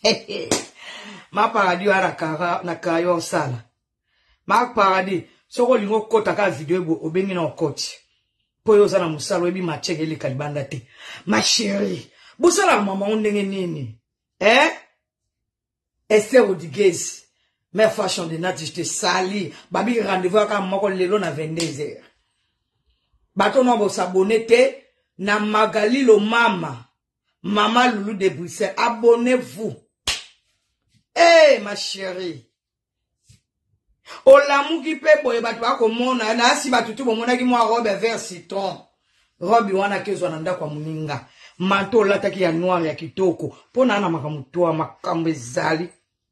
Ma paradis na kayo sala. Ma paradis soko lingo kota ka video ebo obengi na okoti. Po yo zana musalo ebi macheke le kalibanda te. Ma chérie, bosala mama ondenge nini? Esther Odigez, mère fashion de nati je te sali. Babi rendez-vous aka moko lelo na 22h. Bato no bo s'abonner te na Magali lo mama. Maman Loulou de Bruxelles, abonnez-vous. Ma chérie. Olamu ki pe boye batu ako mona na si batu tu bomona ki mwa robe vert citron. Robe wana kezo nanda kwa muninga. Manto lata ki ya noir ya kitoko. Pona na makamutoa makambo ezali.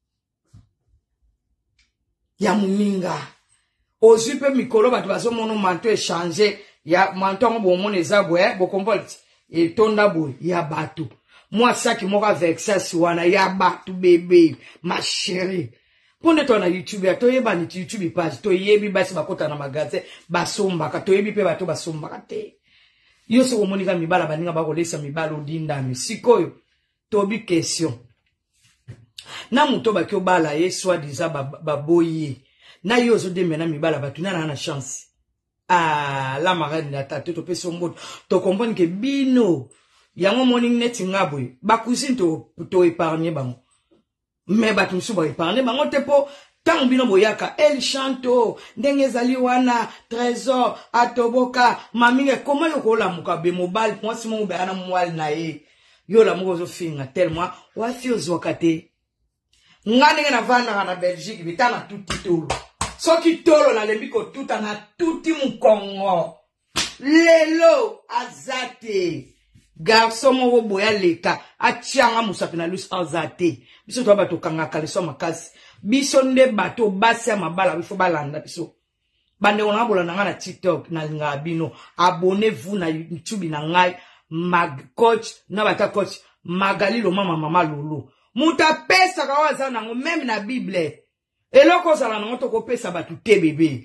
Ya muninga. Ozu pe mikolo batu baso mono manto échanger. Ya manto ngo mona ezabwe bo kompolt. Et tonda boy ya batu. Moi ça qui m'aura vexé si wana ya batu bébé ma chérie. Pone to na YouTube ya to yeba ni YouTube page to yebi basi bakota na magasin basomba ka to yebi pe bato basomba ka te. Yo so monika mibala baninga bakolesa mibala odinda mi sikoyo to bi question. Na muto ba kyo bala ye soi disant baboyi. Na yo zo de mena mibala batu na chance. La marraine na tate to pe sombo to comprendre que bino yango morning net ngabwe ba cousine to épargner bango. Mais batu msu ba épargner bango te po tant bino boyaka el chanto ndenge zali wana trésor atoboka maminge comment yoko la muka be mobile moi si mo be ana mwal na ye yo la muko zo finga tellement wa fi ozwakate ngane na vanda na Belgique bitana tout titolo soki tolo na lembiko tuta na tuti mukongo lelo azate garçon mo boya leka atianga musapi na lus azate biso to bato kanga kaleso makasi biso nde bato basi mabala bifo balanda biso bande ona bola na na TikTok na linga bino abonnez-vous na YouTube na ngai mag coach na bata coach Magali lo mama lolo muta pesa kawaza nango même na Bible eloko sala nango to ko pesa batu te bébé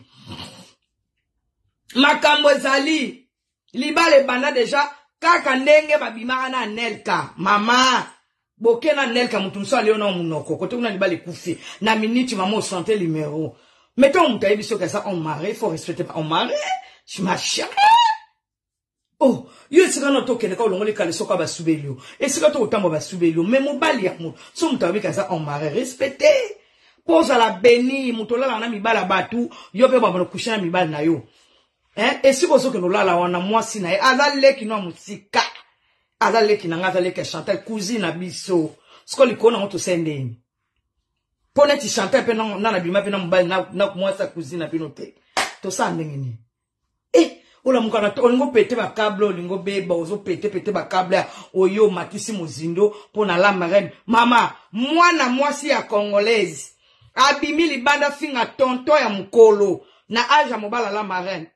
makambo ezali libale banda deja kaka ndenge babimaka na Nelka mama bokena Nelka mutu mso alio na munoko kote una libale kufi na minute maman santé numéro mettons muta yebiso que ça on mari faut respecter on mari je ma chérie oh yo sika no to kene ka olongole kale soka ba subelio et sika to otambo ba subelio mais mobali ya mutu so muta yebi que ça on mari respecter pose à la béni mutola na mibala batu yo pe babo kushana mibala na yo et si bozo que no lala wana mwasi na ye azale kino musika azale kinanga azale ke chanter cousine na biso skoli kona ngoto sendeni pone ti chanter pe na bima pe na mobali na mwasa cousine na binote to sa ndengeni ola mukana to ngo pete ba câble olingo beba ozo pete ba câble oyo matisi muzindo pona la marraine mama mwana mwasi ya congolaise abimi libanda finga tonto ya mukolo na aja mobala la marraine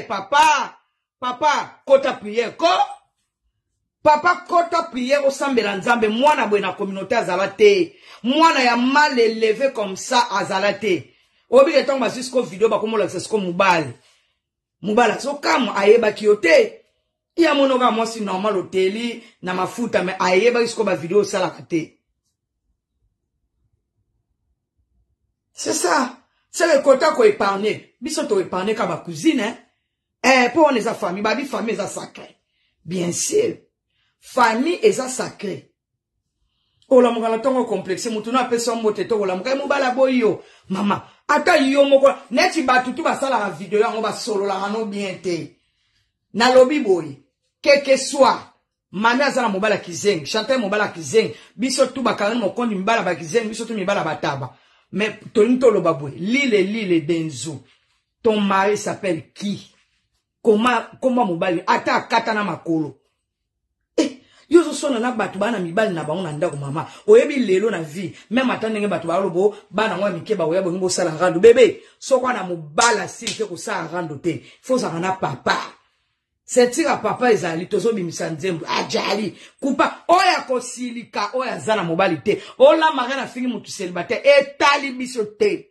papa kota prière ko papa kota prière osambela nzambe mwana bwe na communauté azalate mwana ya mal élevé comme ça azalate obi ke tonga jusqu'au vidéo ba komola c'est mubala so kamo ayeba kiote ya monoga mwasi normal hoteli na mafuta mais ayeba jusqu'au ba vidéo sala kate. C'est ça. C'est le côté qu'on épargne. Biso to épargne comme ma cousine, pour on les a famille, babi famille est sacré. Bien sûr. Famille est sacré. Oh la mugala tongo complexe, mutuna peso mote to la mugala mubala boyo. Mama, ata yo moko, neti batutu basala la vidéo yango ba solo la rano bien te. Na lobby boy, quel que soit. Mami azala mobala kizeng, chanter mobala kizeng, biso tu bakane mo kondi mibala ba kizeng, biso tu mibala bataba. Mais Tonito Lobaboué, l'île d'Enzo, ton mari s'appelle qui? Comment mobali? Ata katana makolo. Yo so na batu bana mibali na baona ndako mama. Oyebi lelo na vie, même atandenge batu ba lobo, bana ngwa mikeba oya bongo sala rando bébé. So kwa na mobala si te ko sala rando te. Faut ça na papa. C'est à papa ezali tozo bimisa nzembo ajali kupa oya kosilika oya zana mobali te ola magana fingi mutu célibataire etali bisote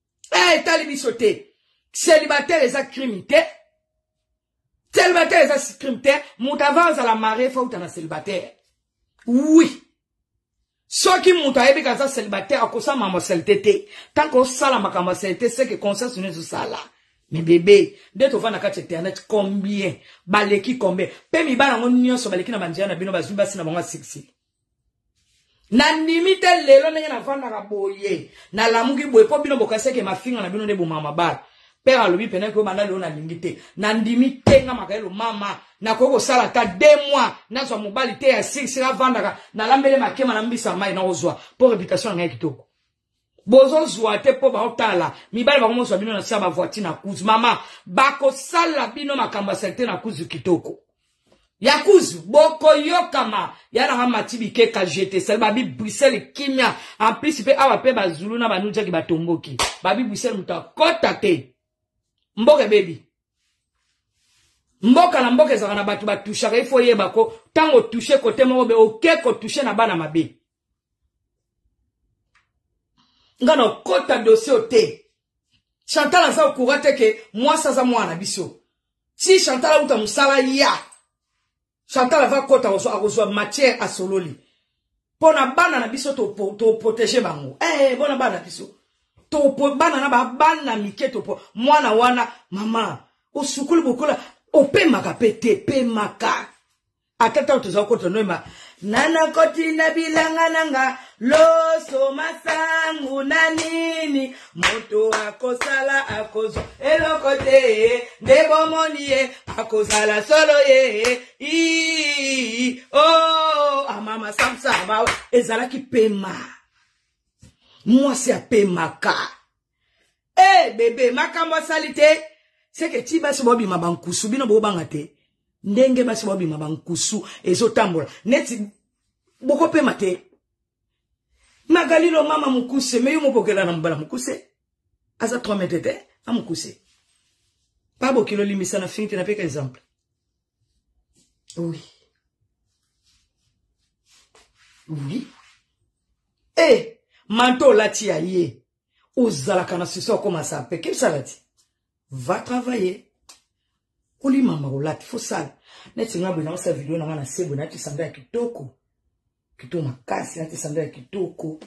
célibataire eza crime te célibataire eza crime te mutu avance à la mariée faut utana célibataire oui Soki muta ebi kaza célibataire akosa mama célibataire. Tant qu'on sala makamba célibataire, c'est que conscience n'est pas sala. Mais bébé, dès to va na kati internet combien? Baleki combien? Pe mi bana mon nyonso baleki na banjia na bino bazumba sina bango 6. Na limite lelo ndenge na vanda ka boye. Na lamuki boye po bino bokase ke mafinga na bino ne bo mama ba. Père alobi pena ko banda lelo na limite. Na limite nga makelo mama. Na koko sala ta 2 mois. Na so mobali te ya 6 la vanda ka. Na lambele makema na mbisa mai na ozwa. Po réputation nga kitoko. Bozo zouate po ba otala. Mibale ba komo bino na sa ba voiture na kuzu. Mama, bako sala bino makamba sekte na kuzu kitoko. Ya kuzu, boko yokama. Ya na matibi ke ka jete. Sel babi Bruxelles kimia. En plus pe awa pe ba zulu na ba nuja ki ba tomboki. Babi Bruxelles muta kota te. Mboke baby. Mboka na mboke zaka na batu ba toucha. Ifo yeba ko tango touche kote mo be oke ko touche na bana mabe. Ngano kota dossier ote. Chantal a sa okurate ke moi sa mwana biso. Si Chantal a uta musala ya. Chantal va kota a matière à sololi. Pona bana na biso to protéger bango. Bona bana biso. To bana na ba bana mike to po. Mwana wana mama. Osukuli bokola ope maka pete pe maka. Atata to za kota noima. Nana koti na bilanga nanga loso masangu na nini moto akosala akozo elokote ndebo monie akosala solo ye oh amama samsa ba ezala ki pema moi c'est pema ka bébé makambo salite c'est que ti basi bobi mabankusu bino bo bangate ndenge basi bobi mabankusu ezotambola neti boko pe mate magalilo mama mukuse me yo mopokela na mbala mukuse asa 3 mètres de amukuse pas bokilo limisa na finite na peka exemple oui manto lati aye ozala kana siso koma sa pe ke salati va travailler kuli mama olati fo sala neti ngabwe na sa video na ngana sebo na ti sanda kitoko Kito makasi nati sanda kitoko.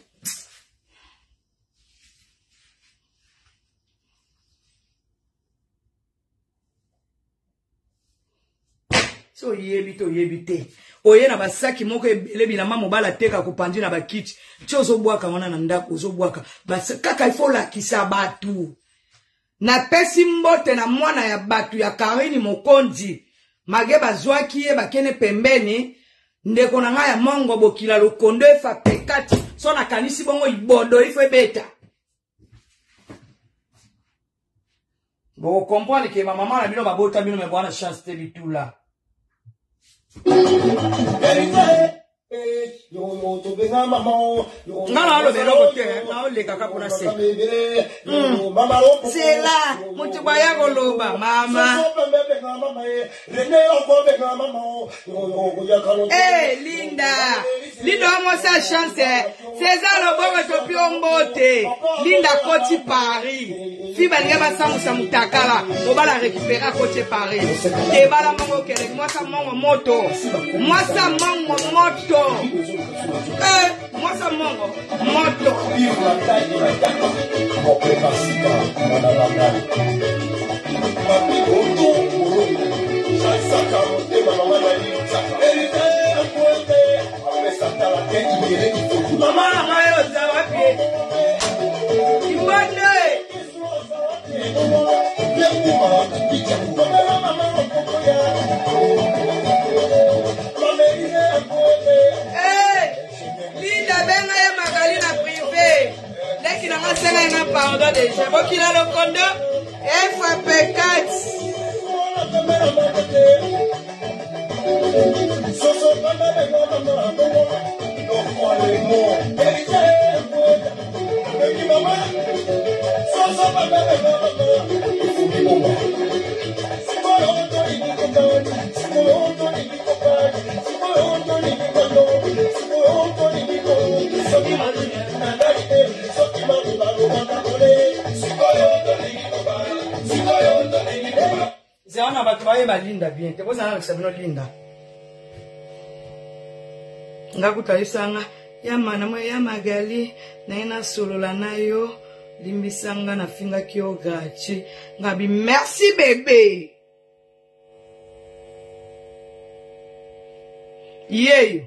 So yebite. Oye na basaki moko ebele bilamba mobala teka kupandi na bakiti. Chozo bwaka wana na ndako zo bwaka. Basa kaka ifola kisa batu. Na pesi mbote na mwana ya batu ya Karini Mokonzi. Mage bazwaki ye bakene pembeni. Ndeko na nga ya mongo bokila lokondo efa pekati. So na kanisi bongo ibodo ifo beta. Bo comprendre que ma maman na bino babota bino me bwana chance te bitula. Ngala lo belo kote na ole kaka kuna se. C'est là, mutu baya koloba mama. Linda moi sa chance. César lo bongo to piombote. Linda koti Paris. Fi balinga basamusa mutakala. Obala récupérer côté Paris. Et bala mongo kele moi sa mongo moto. Moi sa mongo moto. Moi ça mongo moto. Maman mayo zawapi. Ibane. Linda benga ya magali na privé. Dès qu'il a enseigné un pardon déjà. Bon qu'il a le condo. FP4. Zana batubaye balinda bien. Te boza na sabino linda. Ngakuta isanga ya mana mwe ya magali na ina solola na yo limbisanga na finga kio gachi ngabi merci bébé yeyo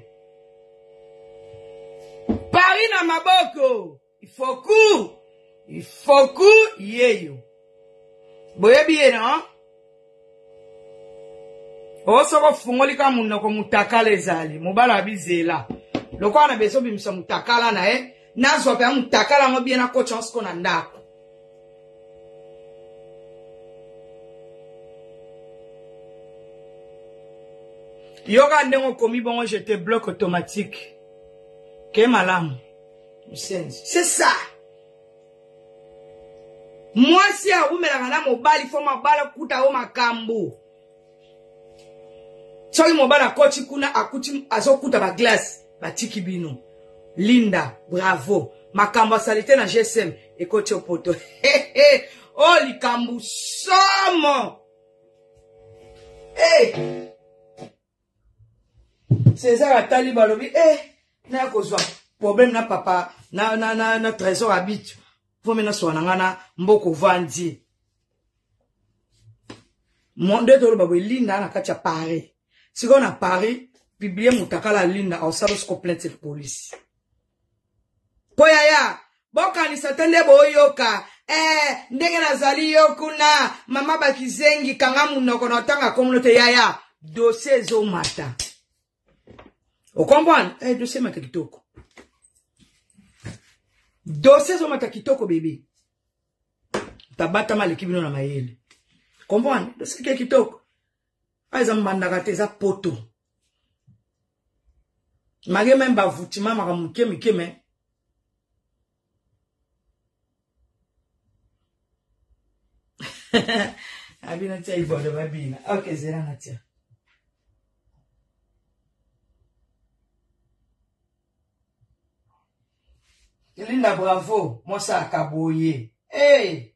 Paris na maboko il faut que yeyo boye bien non osoko fungolika munoko mutakala ezali mobala bizela lokwa na beso bimisa mutakala na nazo pe mutakala ngo bien na ko chance ko na ndako yoga ndengo komi bongo j'étais bloc automatique que malamu c'est ça moi si a umela na mobali fo mabala kuta o makambo Soki mobala kochi kuna akuti azokuta ba glace batiki bino Linda bravo makamba salite na GSM ekoche opoto oh likambu somo César atali balobi na kozwa problème na papa na trésor habite faut mena swana ngana mboko vandi monde to lo Linda na kacha Paris si on a Paris, publier mutakala Linda au salos plainte de police. Poyaya, boka ni satende boyoka, ndenge nazali yokuna, mama bakizengi kanga munoko na tanga communauté yaya, dossier zo mata. O comprendre? Dossier mata kitoko. Dossier zo mata kitoko bébé. Tabata malikibino na mayele. Comprendre? Dossier kitoko. Aiza mbandaka te za poto. Mage memba vutima maka muke me. Abina tia ibodo babina. Ok, zera na tia. Linda bravo. Mosa akaboye. Hey!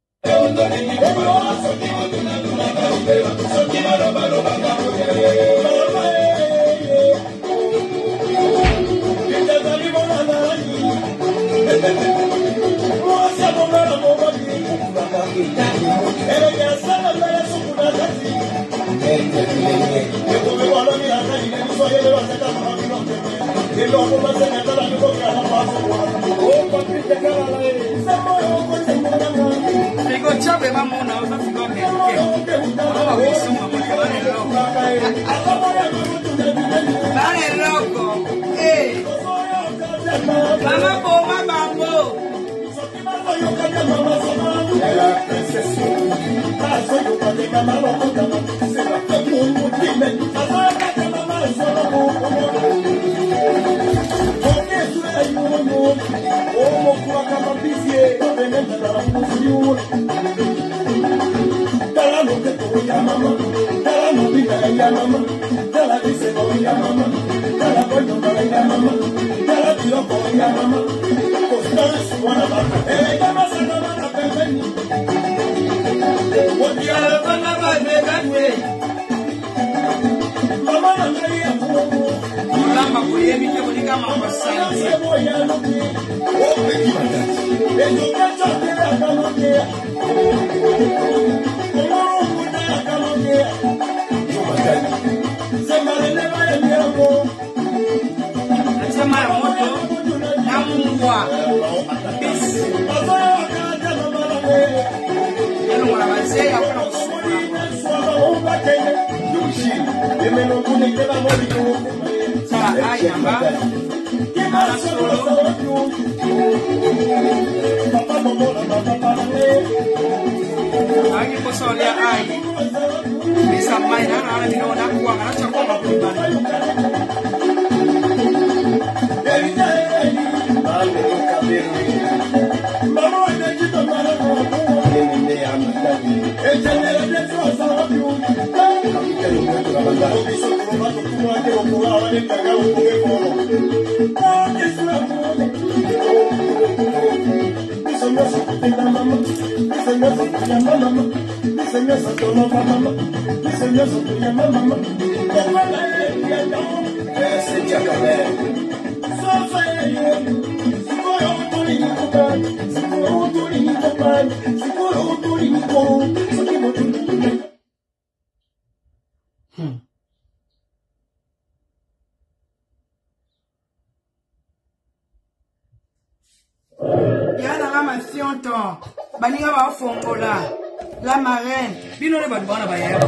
Fico chave mamona, osa fico vale loco. Mama bomba bambo. Baninga ba fongola la marraine bino le bana ba ya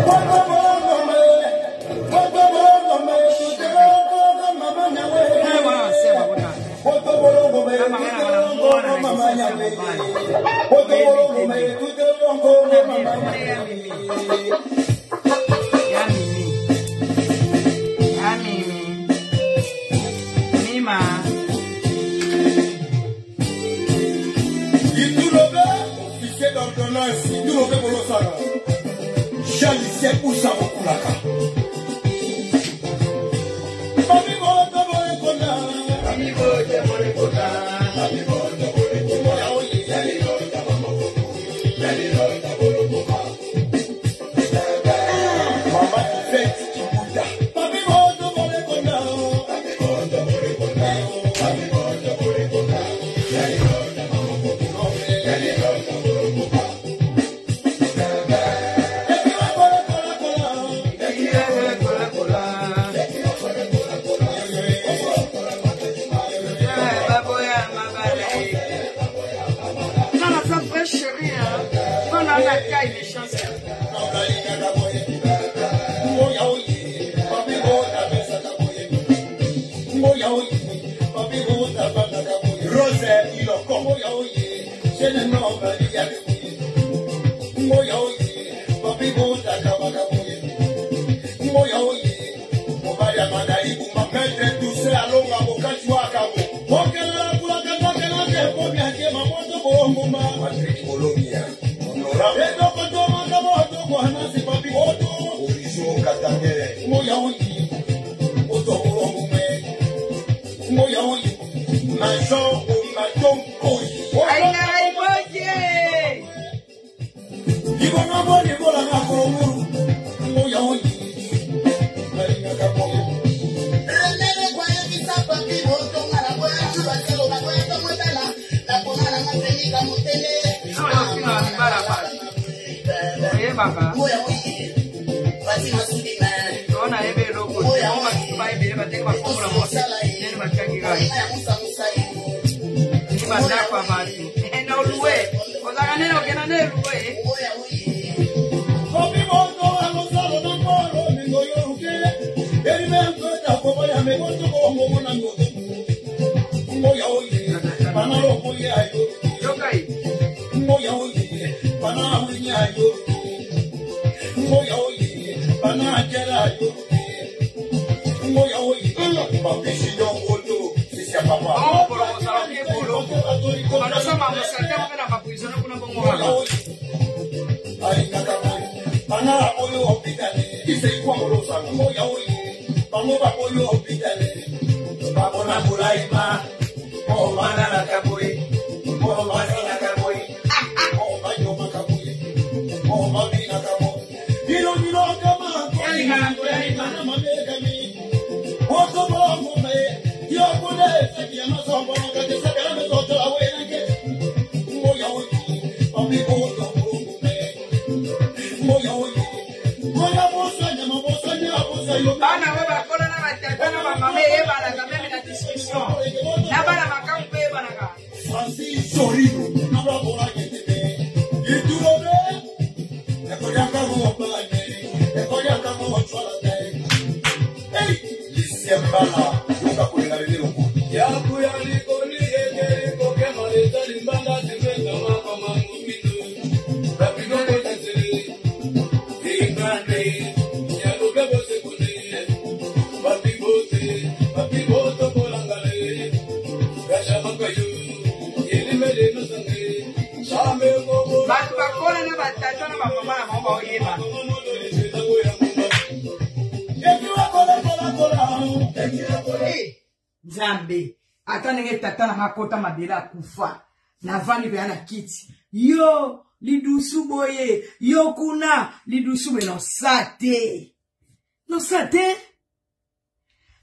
Zambe atane tata na makota mabela kufa na vani be ana kiti yo lidusu boye yo kuna lidusu be no sate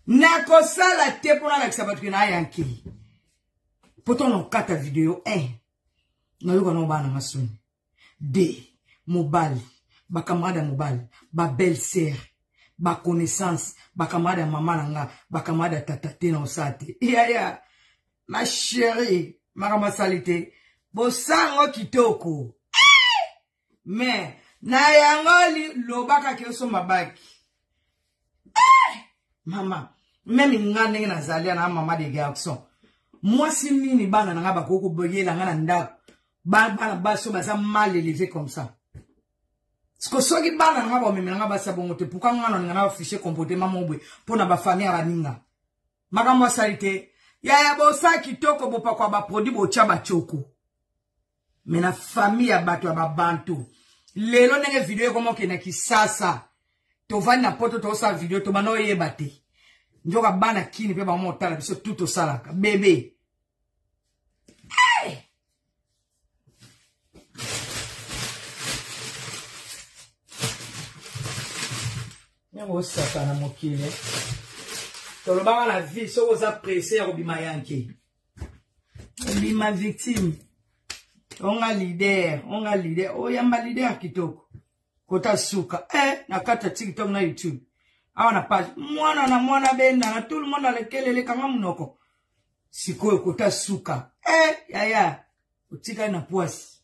Nako sala te pour la kisabatu na yanki. Pourtant on kata vidéo 1. Na yuko na bana masuni. 2. Mobali, ba camarade mobali, ba belle-sœur, ba connaissance, ba camarade maman nanga, ba camarade tata na osate. Ya ma chérie, ma salite. Bo sango kitoko. Mais na yangoli lobaka ke so mabaki. Mama, même ngane na zalia na mama de garçon. Moi si nini bana nga ba koko boyela nga na ndako. Bana baso baza mal élevé comme ça. Ce que soki bana nga ba meme nga ba sabongo te pourquoi nga na afficher comportement mobwe pour na ba famille ara ninga. Makamwa salite. Ya bo sa kitoko bo pa kwa ba produit bo chaba choko. Mais na famille ya bato ya babantu. Lelo nenge video komo kena kisasa. To vani na poto to sa video to bano yebate. Njoka bana kini pe ba mo tala biso tout salaka. Bébé. Hey! Nyango saka na mokile. To lo banga la vie so oza pressé ya obima yanke. Obima victime. Onga leader. Oyamba leader kitoko. Kota suka. Na kata TikTok na YouTube. Awa na page. Mwana na mwana benda. Na tout le monde alekele kanga munoko. Sikoyo kota suka. Yaya. Utika na poisi.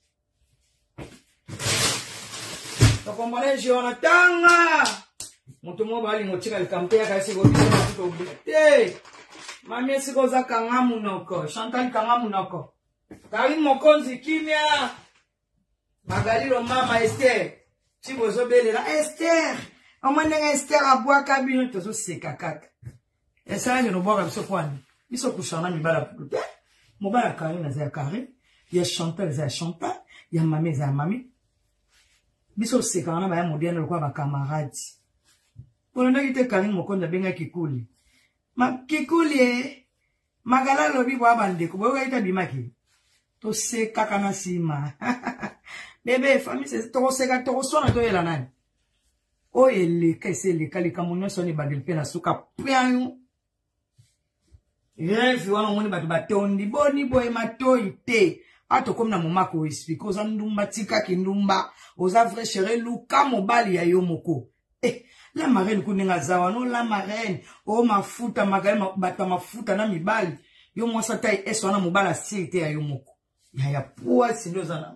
Tokombale jiona tanga. Mutu mobali ngochika likampea kasi go biso na tuto obite. Mami siko za kanga munoko. Chantal kanga munoko. Kari mokonzi kimia. Magalilo mama Esther. Chibozo belela Esther. Omanenga Esther abwa kabino tozo seka kaka. Esa nyo no boka biso kwani. Biso kushana mibala putu. Mobala kari na za kari. Ya Chantal za Chantal. Ya mami za mami. Biso seka wana ba ya moderne lokwa ba camarades. Polonda kite kari mokonda benga kikuli. Kikuli magala lobi bwa bandeko. Boga ita bimaki. To seka kana sima. Bébé, famille, c'est trop seka, trop soin to yela nani. O ele, kese le kali kamunyo soni badil pena suka pianyo. Refi wana mwoni batu batondi, boni boy matoi te. Ato kom na momako explique, oza ndumba tika kindumba, oza vrai chéri luka mobali ya yo moko. La marraine kuninga zawa, no la marraine, o mafuta, magali bata mafuta na mibali. Yo mwasa tai eso wana mobala sirite ya yo moko. Ya poa sindo zana.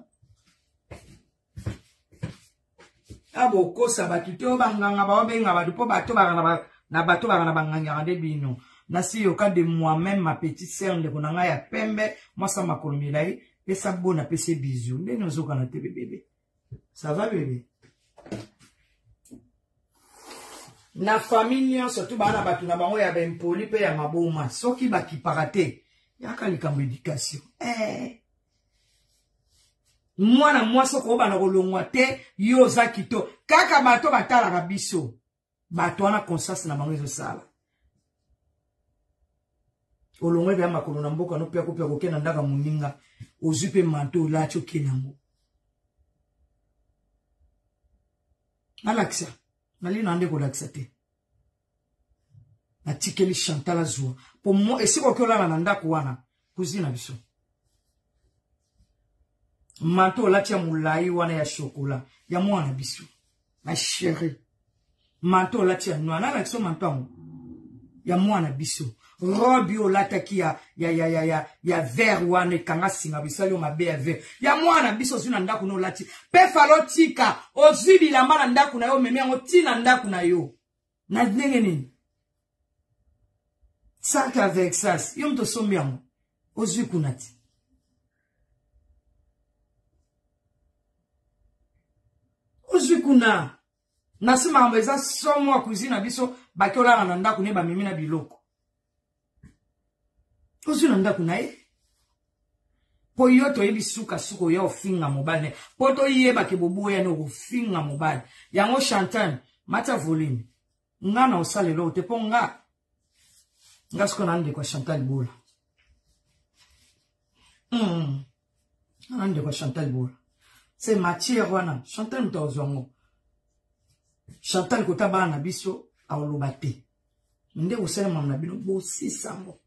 Abo kosa batute banganga ba obenga badupo bato bangana na bato bangana banganga de bino. Nasi yoka de moi-même ma petite sœur de konanga ya pembe, moi ça m'a kolomilai, et ça bona pese bisous. Ndé nozo kana te bébé. Ça va bébé? Na famille surtout bana batu na bango ya bempoli pe ya maboma. Soki baki parate, yaka likambo éducation. Mwana mwasi ko bana kolongwa te yo za kito kaka bato batala ka biso bato wana conscience na bango ezo sala olongwe bya makolo na mboka no pia ko kena ndaka muninga ozupe manto lacho kenango alaksa nali nande ko laksa te na tikeli Chantal azwa po mo esiko ko la na ndako wana kuzina biso manto latia mulai wana ya chocolat ya mwana biso ma chérie manto latia noana la so manto ya mwana biso robi o lataki ya vert wana kanga singa bisali o mabe ya vert ya mwana biso zuna ndaku no lati pe falotika ozibi la mala ndaku na yo meme yango tina ndaku na yo na ndenge nini saka avec ça yo mto sombi yango ozwi kunati kuna nasima ambeza somo wa kuzina biso bakiola na ndaku ne ba mimi na biloko ozuna ndaku na po yoto yebi suka suko ya ofinga mobile poto yeba ke bobo ya no ofinga mobile yango Chantal mata volume ngana osalelo te ponga ngasko nande kwa Chantal bola nande kwa Chantal bola c'est matière wana Chantal mtozongo Chantal kota bana biso awolobate Nde osala mamna bino bo si sango.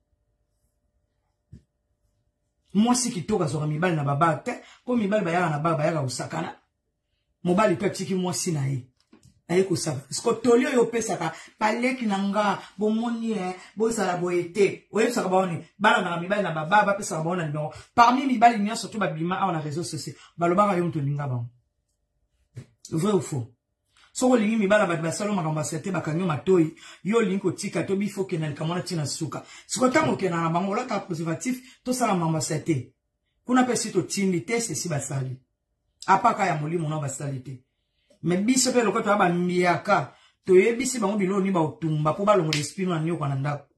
Moi si kitoka zoka mibali na baba te, po mibali bayaka na baba bayaka usakana. Mobali pe tiki moi si na ye. Aye ko sava. Sko tolio yo pesaka paleki nanga bomoni bo sala boete. Oye saka baoni bala na mibali na baba ba pesaka baona numéro. Parmi mibali nya surtout ba bima a na réseaux sociaux. Balobaka yo to linga ba. Vrai ou faux? So lingi mibala ba basalo makamba sete bakanyo matoi yo linko tika to bifo kenal kamona tina suka. Sko tango kenal na bango lata préservatif to sala mamba sete. Kuna pesi to tindi te sesi basali. Apaka ya molimo na basali te. Mais biso pe lokoto aba miaka to yebisi bango bilo ni ba otumba po balongo l'esprit na nyoko na ndako.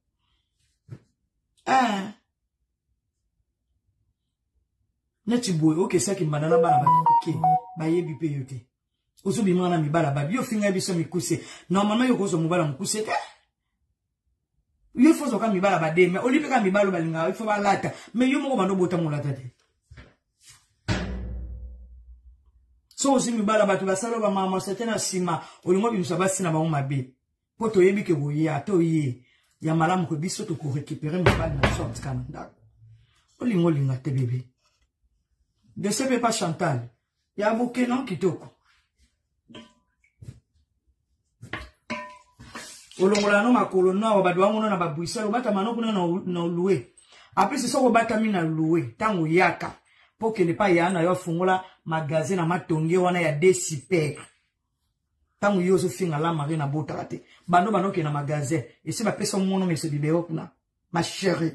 Neti boy oke saki mbana na bana ba oke ba yebi pe yote. Oso bi mwana mibala ba bio finga biso mikuse. Normalement yo kozo mubala mukuse te. Yo fozo ka mibala ba de mais olipe ka mibalo balinga il faut ba lata mais yo moko bando bota mulata te. So osi mibala batu basalo ba mama setena sima olingo bimso basina ba mabe poto yebi ke boye ato ye ya malamu ko biso to ko récupérer mibala na sorte kana ndako olingo linga te bébé de ce pas Chantal ya boke non kitoko olongola no makolo no ba dwa ngona na babuisa lo bata manoko na loué après c'est ça ko bata mina loué tango yaka pour que ne pas yana yo fungola magasin na matonge wana ya Desiper tangu yo so finga la marina botarate bando ke na magasin et c'est ba pesa mono mais c'est bibero kuna ma chérie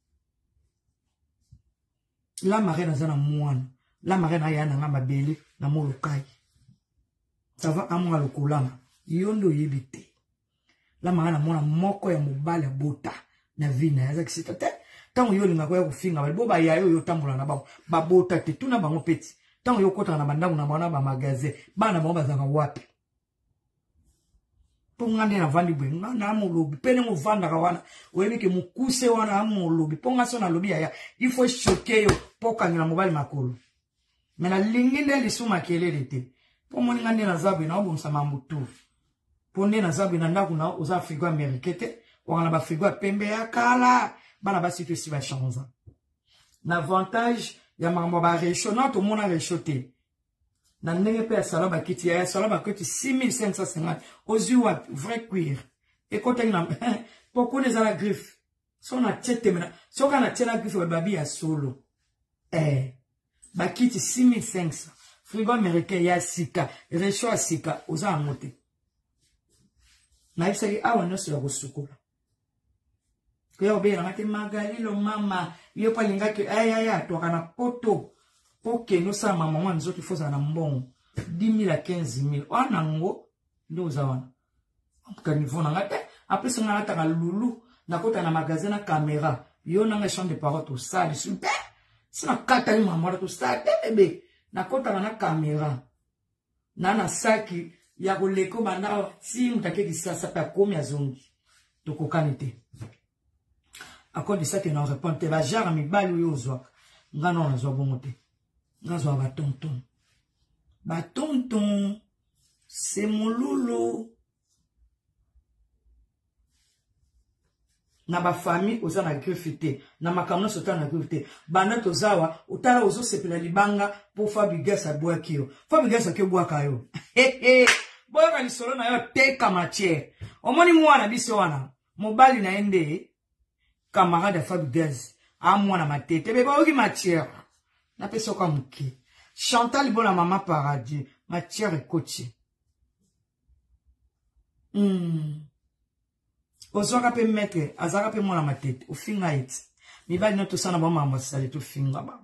la marina zana mwana la marina yana nga mabele na molukai ça va amwa lokolama yondo yebite la marina mwana moko ya mobale bota na vina ya zakisita te tango yo linga kwa kufinga bali boba ya yo tambula na bango babota te tuna bango peti tango yo kota na bandangu na bana ba magasin bana bango bazanga wapi ponga na vandi bwe na molobi pene mo vanda ka wana oyebi ke mukuse wana amolobi ponga so na lobi ya il faut choquer yo poka ngina mobali makolo mena linginde lisuma kelele te pomo ngande na zabu na obumsa mambutu ponde na zabu na ndaku na oza frigo amerikete wana ba frigo pembe ya kala bana ba situ si ba chanza l'avantage ya mambo ba réchaud to mona réchauté na ndenge pe sala ba kiti ya sala ba kiti 6550 oziwa vrai cuir et quand na pourquoi les ala griffe son na tete mena so kana tena griffe ba bi ya solo ba kiti 6500 frigo américain ya sika réchaud ya sika oza amote na ifsaki awa no so ya kosukola Kyo be ngati magalilo mama yo palinga ke aya to kana poto poke no sa mama mwana nzoto foza na mbongo 10,000 à 15,000 wanango ndo zawana kanifo na ngate après ça ngata ka lulu na kota na magasin na caméra yo na nga chambre de parole to sali super sina kata ni mama to start bébé na kota na caméra na saki ya koleko banda si mutake kisasa pa komi azongi to kokanite à cause de ça que nous répondons, va genre mi balu yo zwa. Ngano na zwa bongote. Ngazwa ba tonton. Ba tonton, c'est mon loulou. Na ba famille oza na greffité, na makamno sota na greffité. Bana tozawa, utala ozo sepela libanga pour Fabigasa boakio. Fabigasa ke boaka yo. Boaka ni solo na yo teka matière. Omoni mwana biso wana, mobali na ende camarade Fabigaz a moi na matete beba oki matière na peso ka muki Chantal bona mama paradis matière ekochi ozoka pe meke azaka pe mona matete ofinga it mi bali noto sana ba mama sale to finga ba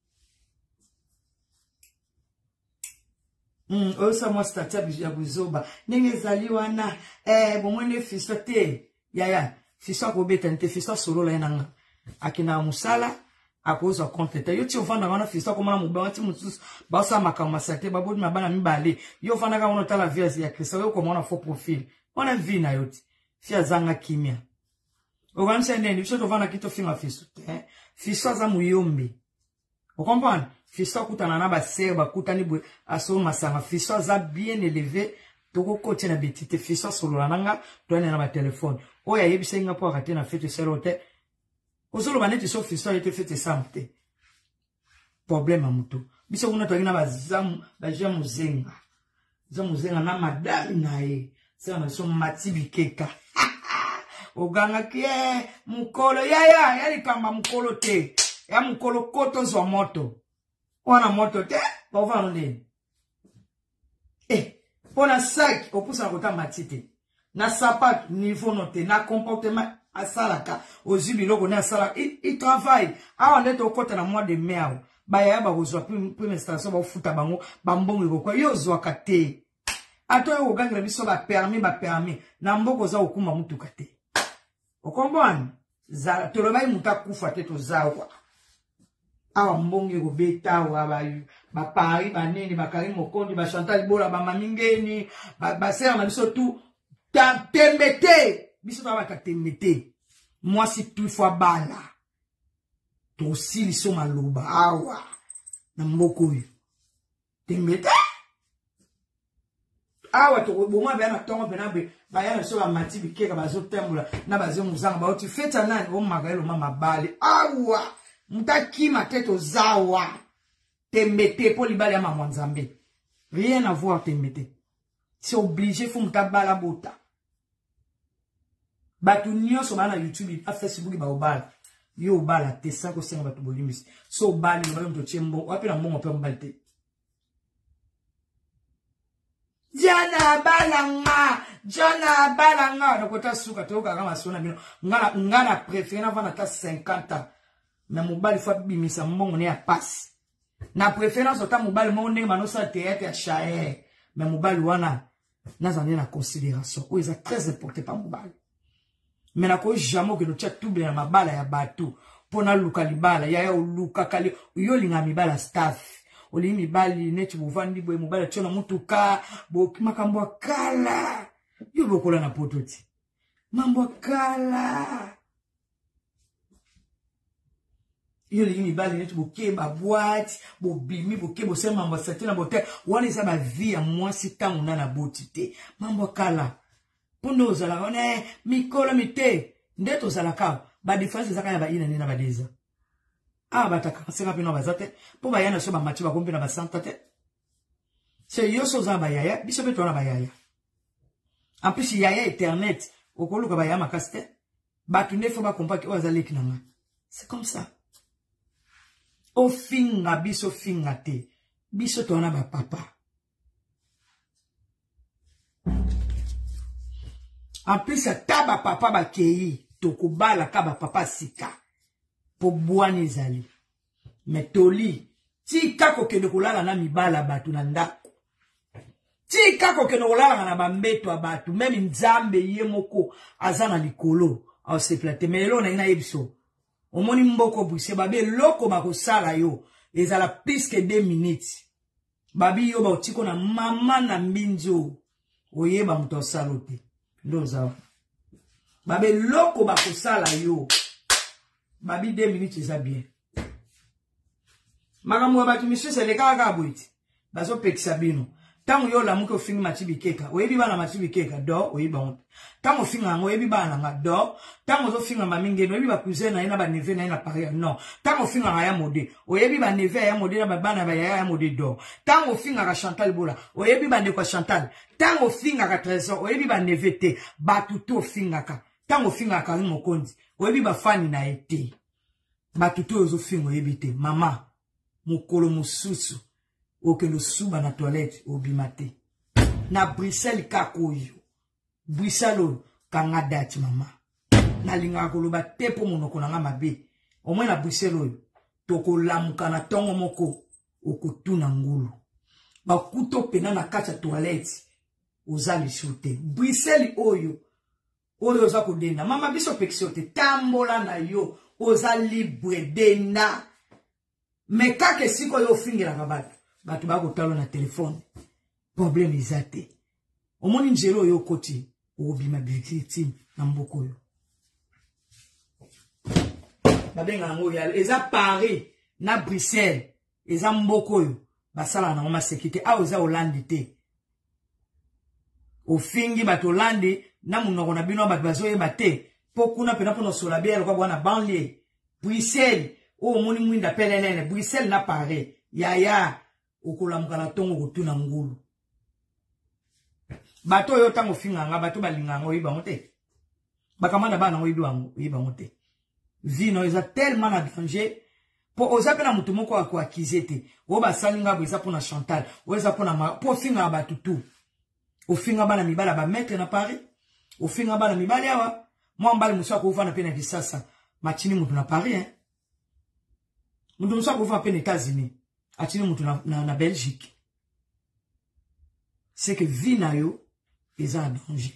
osa mo statia ya buzoba nenge zaliwa na bomwene fisote ya Fisa ko beta nte fisa solo la enanga akina musala akoza compte yo ti ofanda wana fisa ko mala mubanga ti mususu ba sa makama sate ba bodi mabana mibale yo fanda ka wono tala verse ya Kristo yo ko mona faux profil ona vina yo ti fia zanga kimia oganse nene biso to vana kito finga fiso fisa za muyombi o comprendre fisa kutana na ba ser ba kutani bwe aso masanga fisa za bien élevé toko kote na betite fisa solo nanga to na ba téléphone oya yebisa inga po akate na fete serote ozolo baneti so fiso ete fete samte problème amuto biso kuna twakina bazamu bajamu zenga zamu zenga na madami nae sema na so matibi keka oganga kie mukolo yali kamba mukolo te ya mukolo koto zo moto wana moto te bova nde pona sac opusa kota matite na sapat niveau noté na comportement asalaka ozibi loko na asala il travaille awa ndeto okota na mois de mai baya ba kozwa premier station ba futa bango bambongo ikokwa yo zwaka te ato yo ogangira biso ba permis na mboko za okuma mutuka te okombwana za tolobai mutakufa te tozawa awa mbongo ikobeta wa ba Paris banene bakari mokondi ba Chantal Bola ba mamingeni ba sera na biso tu tembete biso ba tembete moi si tu fois bala to sili so maloba awa na mboko yo tembete awa to boma be na tongo be na be ba yana so ba mati bikeka bazo tembola na bazo muzanga ba oti feta nani o magaelo mama bale awa mtakima teto zawa tembete po libali ya maman Nzambe rien à voir tembete c'est obligé faut mutabala bota batu nyonso bana YouTube a Facebook ba obala yo obala te sako senga batu bolimis so obali ba mto chembo wapi na mbongo pe mbalite Jana balanga nakota suka toka kama sona bino ngana préféré na vana ta 50 ans mais mobali fa bimisa mbongo ne ya passe na préférence ota mobali mo ndenge manosa théâtre ya chaer mais mobali wana nazane na considération o eza très important pa mobali mais na ko jamais que no tia double na mabala ya bato pona luka libala ya luka kali yo linga mibala staff oli mibali neti buvandi boye mobali tshona mutuka bo makambo kala yo bokola na pototi mambo kala yo lingi mibali neti bokeba boîte bo bimi bokebo se mambo satina bote wana sa ba vie ya mwasi tangu na botite mambo kala pondo ozala one mikolo mite ndeto ozala ka ba différence zaka ya ba ina nina ba deza bataka seka pino bazate po bayana so ba mati ba kompi na ba santa te se yo so za ba yaya biso beto na ba yaya en plus yaya internet okoluka ba yaya makaste batu nefo ba kompa ki ozali kinanga c'est comme ça o finga biso finga te biso to na ba papa en plus taba papa ba kei to kubala ka ba papa sika po bwani zali metoli ti kako kende kulala na mibala batu na ndako ti kako kende kulala na bambeto abatu meme Nzambe ye moko azana likolo au se plate melo na ina yebiso omoni mboko bwise babe loko bakosala yo ezala plus que 2 minutes babi yo ba otiko na mama na mbinzo oyeba muto salote ndoza babe loko bakosala yo babi 2 minutes eza bien makambo batu monsieur c'est le kaka boiti bazo pekisa bino tango yo la muko fingi machibi keka oyebi bana machibi keka do oyebi ba tango finga ngo oyebi bana nga do tango zo finga mamingeno oyebi ba cousin na ina ba neve na ina paria non tango finga nga ya mode oyebi ba neve ya mode na ba bana ba ya mode do tango finga ka Chantal Bola oyebi ba ne kwa Chantal tango finga ka Trésor oyebi ba neve te batu to finga ka tango finga ka Mokondi oyebi ba fani na ete batu to zo finga oyebi te mama mukolo mususu okendo suba na toilette obimate na Bruxelles kakoyo Bruxelles kanga date mama na linga koloba tepo monoko na mabe omwe na Bruxelles oyo tokolamuka na tongo moko okutuna ngulu bakuto pena na kati ya toilette ozali shute Bruxelles oyo za kodenda mama biso peksiote tambola na yo oza libre denda me kake siko yo fingira kabatu batu bako talo na telefone problème izate omoni njero yo koti obima victime na mboko yo babenga ngo ya eza Paris na Bruxelles eza mboko yo basala na ngoma sécurité a oza Hollande te ofingi bato Hollande na munoko na bino bato bazoyeba te po kuna pena po nosola bien lokwa bwana banlieue Bruxelles o moni mwinda pelelele Bruxelles na Paris yaya okolamuka na tongo kotuna ngulu bato oyo tango finganga bato balinganga oyiba ngote bakamanda bana oyiba ngote vino eza tellement na danger po oza pena mutu moko akwakize te o basalinga bo eza pona Chantal o eza pona po finga bato tu ofinga bana mibala ba maître na Paris ofinga bana mibali awa mwa mbali musa ko ufana pena kisasa machini mutu na Paris hein mutu musa ko ufana pena États-Unis achini mutu na Belgique c'est que vie na yo eza en danger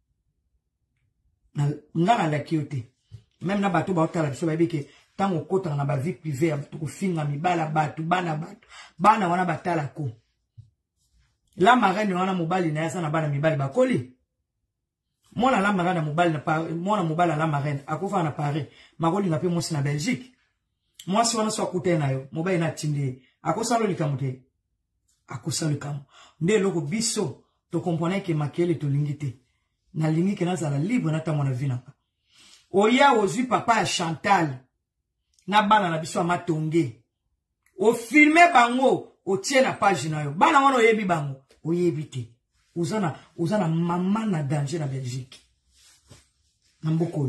na ngana la kiote même na bato ba otala biso ba bike tango kota na ba vie privée ya bato ko finga mibala bato bana wana batala ko la marraine wana mobali na yasa na bana mibali bakoli mona la marraine mobali na mona mobali la marraine akufa na Paris makoli ngape mosi na Belgique moi si wana so akuta na yo mobali na tindi akosalo likamute akosalo likamu nde loko biso to comprendre que makele to lingite na lingi ke na zala libre na tamona vina oya ozui papa ya Chantal na bana na biso amatonge o filmer bango o tie na page na yo bana wana oyebi bango oyebi te uzana mama na danger na Belgique na mboko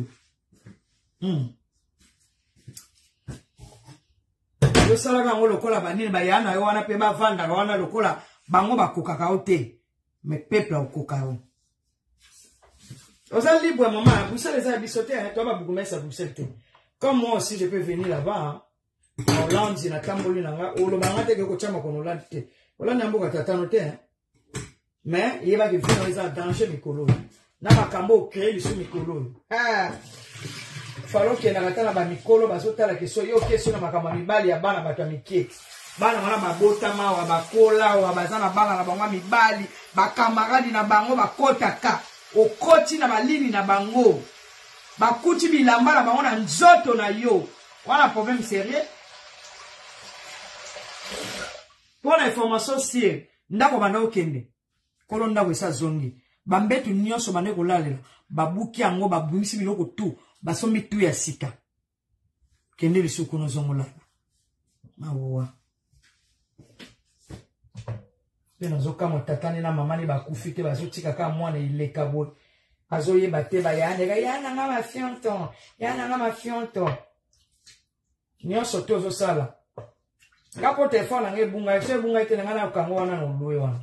yo sala bango lokola banini bayana yo wana pe bavanda wana lokola bango bakokaka o te mais peuple okoka yo oza libre maman vous savez les bisoté hein toi ba beaucoup ça vous savez comme moi aussi je peux venir là-bas en Hollande na tamboli nanga olobanga te ko chama ko Hollande te Hollande mboka tatano te hein mais il va que vino eza danger mikolo na makambo créer lisu mikolo falo ke na katala ba mikolo bazotala ke so yo keso na makambo mibali ya bana bato mike bana wana babota mawa bakola wa bazana bana na bango mibali bakamaradi na bango bakotaka okoti na balini na bango bakuti bilamba na bango na nzoto na yo wana problème sérieux pour l'information sérieux ndako banda okende kolo ndako esa zongi bambetu nyonso bande kolalela babuki yango babumisi biloko tu basombi tu ya sika kende lisuku no zongolala mawa pena zoka motatani na mamani bakufite bazotika ka mwana ileka boy azoye bateba yana nga mafionto nyonso to zo sala kapo telefone nge bunga se bunga ite nga na kango wana no loye wana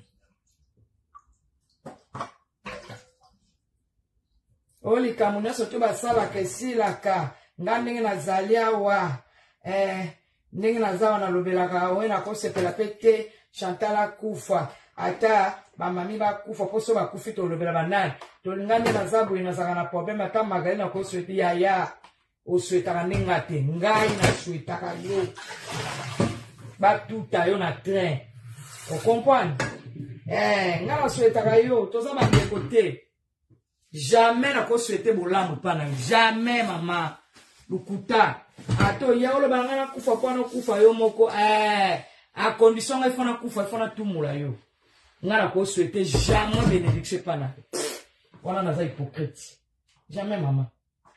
oli kamunya soto basala kesila ka ngandenge na zalia wa ndenge na zawa na lobelaka wena ko sepela pete Chantal kufa ata ba mami ba kufa poso ba kufi to lobela banani to ngande na zabu ina saka na problème ata magalina ko sweti ya o sweta ninga te ngai na sweta ka yo ba tuta yo na train o comprendre ngala sweta ka yo to za ba de côté jamais na ko swete bolamu pana jamais mama lukuta ato ya olo bangana kufa pana kufa yo moko a condition il faut na kufa il faut na tumula yo ngala ko souhaiter jamais bénédiction pana wana na za hypocrite jamais maman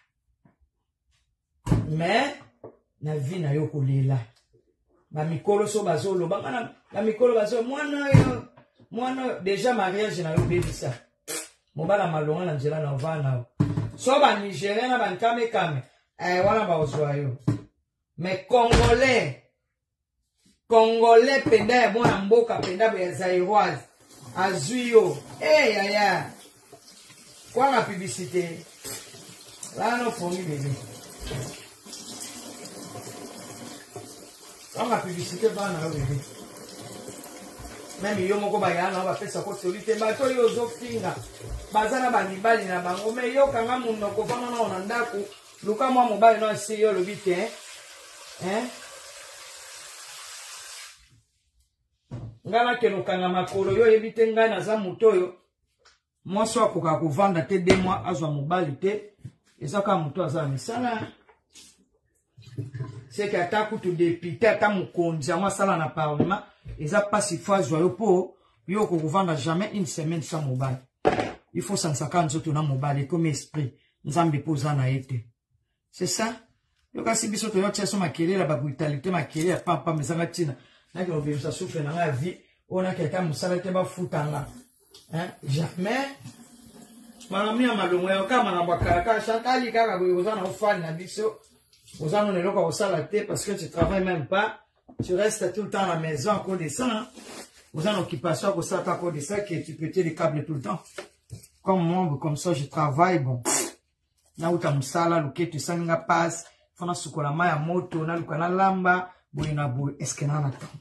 mais na vie na yo kolela ba mikolo so bazolo bangana ba mikolo bazo mwana déjà mariage na yo bebisa mobala malonga na nzela na vana so ba Nigérien na ba kame wana ba ozwa yo mais Congolais penda ya bona mboka penda ya Zaïroise azuyo yaya kwa la publicité là non fongi bébé la publicité va na bébé même yo moko ba yana ba pesa ko solite ba to yo zo finga bazana ba mibali na bango me yo kanga mundo ko fana na ona ndako luka mwa mobali no si yo lo bite ngala keno kanga makolo yo ebite ngai na za muto yo mwaso akoka kovanda te 2 mois azwa mobali te ezaka muto aza misala c'est que ataku to député ata mukonzi amwa sala na parlement eza pas si fois azwa yo po yo kovanda jamais une semaine sans mobali il faut s'en savoir nzoto na mobali comme esprit nzambe poza na ete. C'est ça. Yo kasi biso to yo tia so makele la ba brutalité makele ya papa mesanga tina. Na ke obimisa souffle na nga vie, on a quelqu'un musala te ba futanga. Hein? Jamais. Mamami ya malongo ya kama na bakaka Chantal kaka ko ozana ofani na biso. Ozana ne loka osala te parce que tu travailles même pas. Tu restes tout le temps à la maison à cause de ça. Vous avez une occupation à cause de ça que tu pétais les câbles tout le temps. Comme moi, comme ça, je travaille, bon. Na uta musala, luke tu sanga passe. Fana sukola maya moto, na luka na lamba. Boy na boy, est-ce que n'en attend?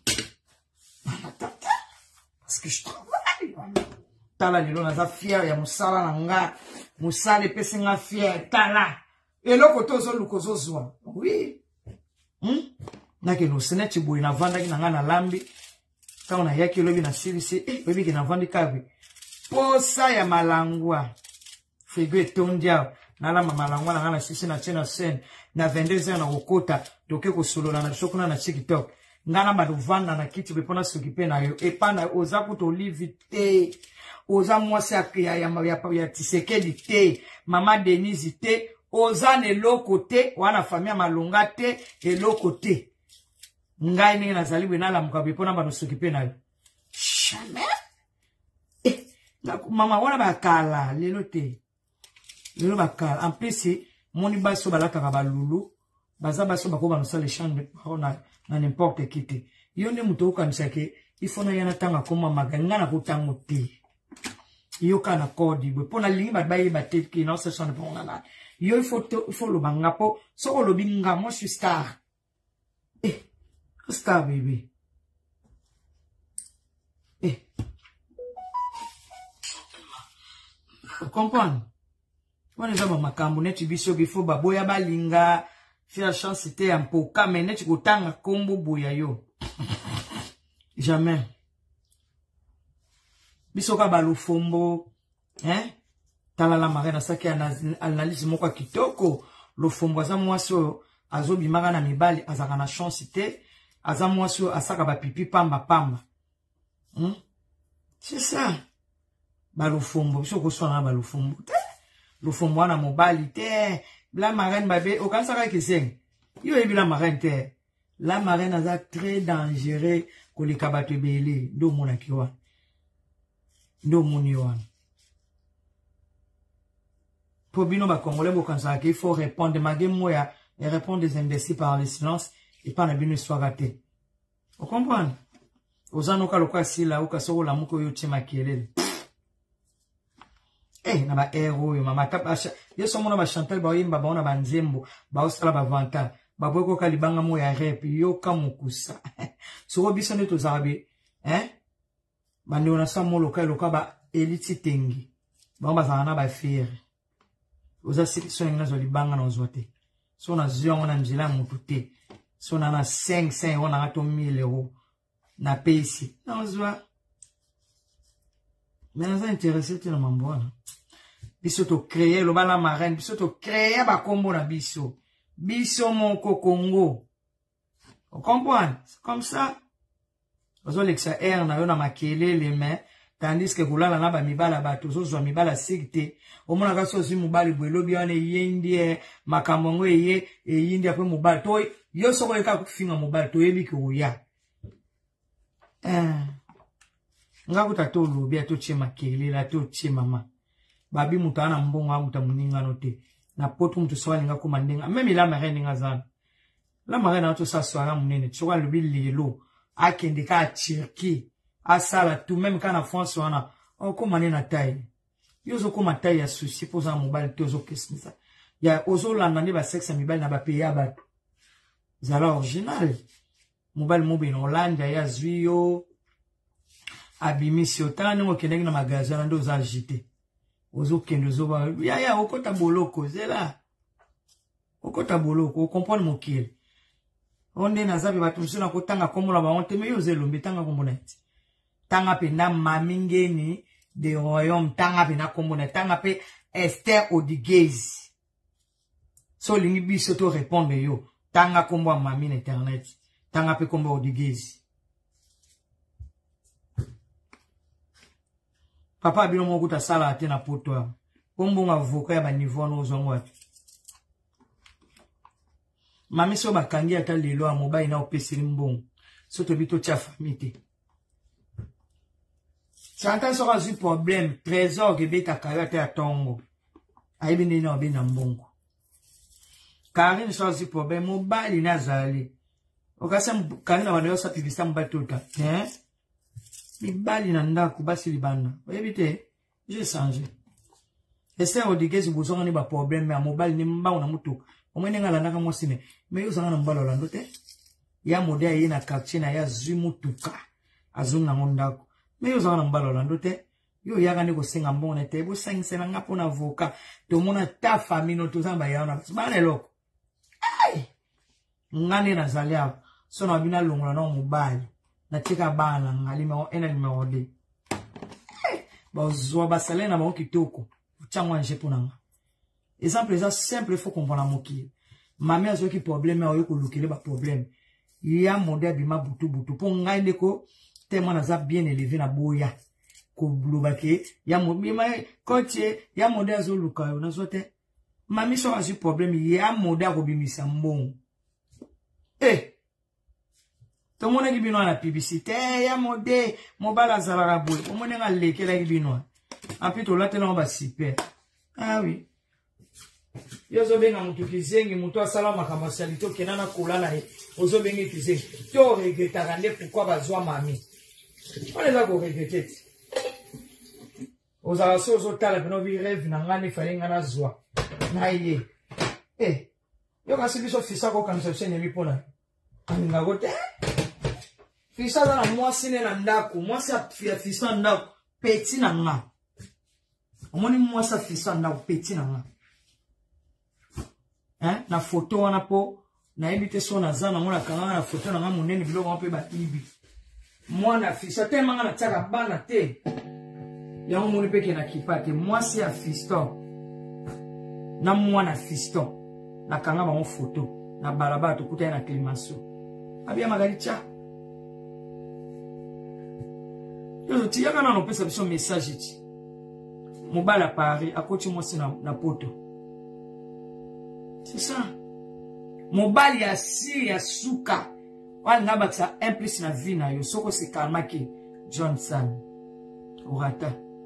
Parce que je travaille. Tala lilo na za fier ya musala na nga. Musala pese nga fier. Tala. Et l'autre tozo lukozo zwa. Oui. Nake no seneti boy na vanda ki na nga na lambi. Quand on a yaki lobi na sirisi, lobi ki na vandi kabe. Posa ya malangwa. Frigo etondia. Na malangwa na nga na sisi na chena sen. Na 22h na okota. Toke ko solo na shokuna na TikTok. Ngana ba vanda na kiti bepona sokipe na yo. Epana oza kuto livi te. Oza mwasi ya Tisekedi te. Mama Denise te. Oza ne loko te. Wana famia malonga te. E loko te. Ngai ningi na zalibu na la mukabe pona ba nosokipe na yo. Jamais. Mama wana ba kala lelo te. Lelo ba kala. En plus moni baso balaka ba lulu. Baza baso ba ko ba nosala chambre na n'importe qui te. Yo ne muto kanisa ke ifona yana tanga koma maganga na kutango te. Yo kana kodi bo pona lingi ba baye ba te ki na se sonne pona na. Yo il faut lo banga po so lo binga moi je suis star. Star baby. Comprends? On est dans ma camboune, tu biso bifo baboya balinga, fia chance c'était un peu kamene tu kotanga kombo boya yo. Jamais. Biso ka balufombo, hein? Tala la marina saki analyse moko kitoko, lufombo za mwaso azobi magana mibali azaka na chance c'était aza mwaso asaka ba pipi pamba. C'est ça. Balufombo, biso ko sona balufombo. Lufombo wana mobali te. La marraine babe, okansaka kiseng. Yo ebi la marraine te. La marraine aza très dangereux ko le kabatu bele do mona kiwa. Do moni wana. Pour bino ba congolais bo kansaka il faut répondre magé moya et répondre des imbéciles par le silence et pas na bino histoire raté. Vous comprenez? Ozano ka lokwa sila ukasoko la muko yo chema kelele. Na ba héros yo mama tap yo somo na ba Chantal ba yimba ba ona ba nzembo ba osala ba vanta ba bweko ka libanga mo ya rap yo ka mukusa so biso ne to zabe bandi ona sa mo loka ba elite tengi ba zana ba fier oza so ngina zo libanga na ozote so na ziongo na njila mutu te so na 500 ona ngato 1000 euros na pesi na ozwa mais ça intéressé te na mambo biso to créer lo bala marraine biso to créer ba kombo na biso moko Congo. Vous comprenez? Comme ça ozo lexa air na yo na makele les mains tandis que kulala na ba mibala bato zo mibala sikte omona ka so zi mubali bwelobi ane yindi makambo ye yindi ape mubali to yo soko eka kufinga mubali to yebi ko ya ngakuta to lobi ato chema kele la to chema mama babi mutana mbongo amuta muninga note na potu mtu swali nga kumandenga meme la marraine ngazana la marraine ato sa swala munene tsoka lobi lelo akende ka Turquie asala tout même kana France wana okomane na taille yozo koma taille ya souci poza mobile tozo kesnisa ya ozolanda ne ba sexe mibali na ba pays abatu zala original mobile mobi en Hollande ya zuyo abimisi otani mo kenengi na magazana ndo za agité ozo kendo zoba ya okota boloko zela okota boloko comprendre mokile onde na zabe batu msuna kotanga komola ba honte me yozelo mbetanga komboneti tanga pe na mamingeni de royaume tanga pe na komboneti tanga pe Esther Odigezi so lingi biso to répondre yo tanga kombo mami na internet tanga pe kombo Odigezi Papa bino moko ta sala ate na poto. Pombo avocat ya ba niveau no zongo ati. Mami so bakangi ata lelo a mobile na opesiri mbongo. So to bito tia famille te. Chantal sera du problème, trésor que beta karate à tongo. Aibi ni na bina mbongo. Karine sera du problème, mobile na zali. Okasa Karine na wanayo sa publicité mobile tout le temps. Hein? Mi bali na ndako basi libanda. Oyebite, j'ai changé. Ese odigezi buzonga ni ba problème mais mobile ni mba na mutu. Omwene ngala ndaka mosine. Mais yo zanga na mbalo lando te. Ya modèle yi na quartier na ya zui mutuka. Azunga ngondako. Mais yo zanga na mbalo lando te. Yo yaga ni ko senga mbone te. Bo sengse na ngapo na avocat. To mona ta famille no to zamba ya na. Bana loko. Ai. Ngani na zalia. So na bina longola na mobile. Na tika bana ngali me ena ni me ode. Ba zo ba salena ba okitoko. Changwa nje ponanga. Exemple ça simple, il faut comprendre moki. Ma mère a qui problème a eu ko lukele ba problème. Il y a modèle bima butu butu pour ngai ndeko tellement na za bien élevé na boya. Ko blobake ya bima coaché ya modèle zo luka yo na zote. Mami so a eu problème ya modèle ko bimisa mbongo. Eh. To mona ki bino na publicité ya modèle mobala zalaka boy. O mona nga lekela ki bino. Après to latela on ba super. Ah oui. Yozo benga mutu kizengi mutu asala makambo salito kenana kolala e ozo benga kizengi to regreta kande pourquoi bazwa mami on les a ko regretter oza so zo tala bino bi rêve na ngani falinga na zwa na ye yo kasi biso fisa ko kamisa nyemi pona nga gote fisa na mwasi ne na ndako mwasi afia fisa ndako petit na nga omoni mwasi fisa ndako petit na nga. Hein? Na photo wana po na ebite so na zana ngona kanga na photo na nga munene biloko mpe ba ibi mwana fisa te manga na tsaka bana te ya moni peke na kipate mwasi ya fiston na mwana fiston na kanga ba photo na balaba to kuta na klimaso abia magaricha yo tiyaka na no pesa biso message ti mobala Paris akoti mwasi na poto. C'est ça. Mobile ya si ya suka. Wala nga baksa implice na vie na yo. Soko se kalmaki Johnson. Urata.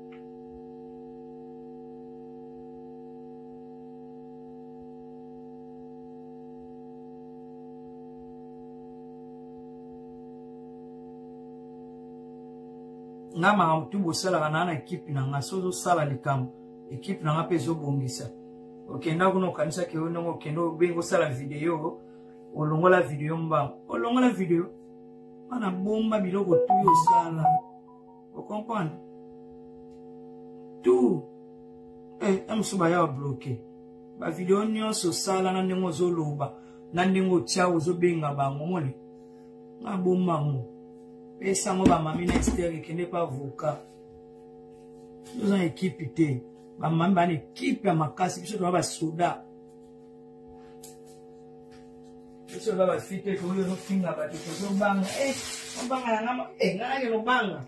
Nga ma tubo sala na equipe na nga sozo sala likam. Equipe na nga pezo bongisa. Okenda kuno kanisa ke ono okendo bengo sala video olongola video mba olongola video ana bomba biloko tuyo sala o comprendre tout amsuba ya bloqué ba video nyonso sala na ndingo zoloba na ndingo chao zo benga bango mole na bomba mo pesa ngo ba mami na extérieur kende pa avocat nous en équipe té ba mamba ni kipi ya makasi biso to ba soda biso ba fite ko yo no finga ba to so banga banga ngama ngana no banga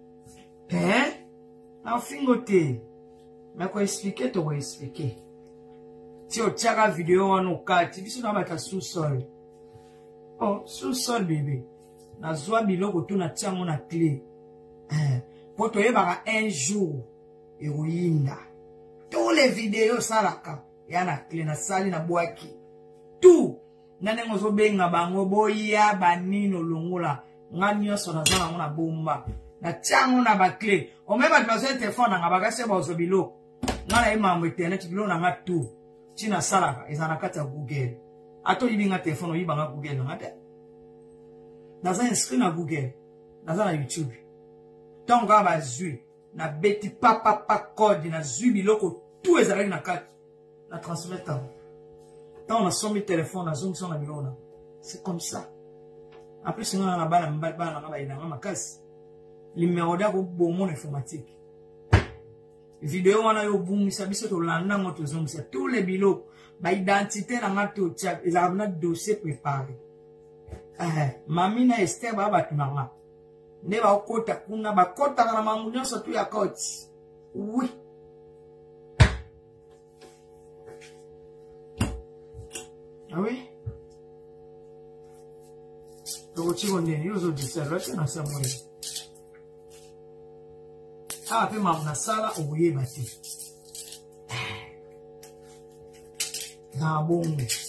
na fingo te na ko expliquer to ko expliquer ti o chaka video wana kati biso na ba ta sous-sol sous-sol bébé na zwa biloko to na tiango na clé poto yeba un jour eroyinda. Tous les vidéos salaka yana clé na sali na boaki tout nane ngozo benga bango boya banino longola ngani so na zana ngona bomba na chango na ba clé o meba tbazo téléphone na ngaba kase ba zobilo ngana imambo internet bilo na ngatu china salaka ezana kata Google ato yibinga téléphone yibanga Google ngata na za inscrit na Google na za na YouTube tonga ba zui na beti papa code na zui biloko tout ezalaki na kati na transmettre tant on a son téléphone na zoom sur na bilona c'est comme ça après c'est na bana na ina makasi numéro da ko bomon informatique vidéo wana yo bungisa biso to landa ngoto zomisa tous les biloko ba identité na ngato tcha ezalana dossier préparé mami na Esther ba batunanga ne ba okota kuna ba kota na mamunyo so tu ya koti Oui. Ah oui? Donc, tu connais, il y a des salles, tu n'as pas moyen. Ah, après, ma sala, on voyait battre. Dans bon.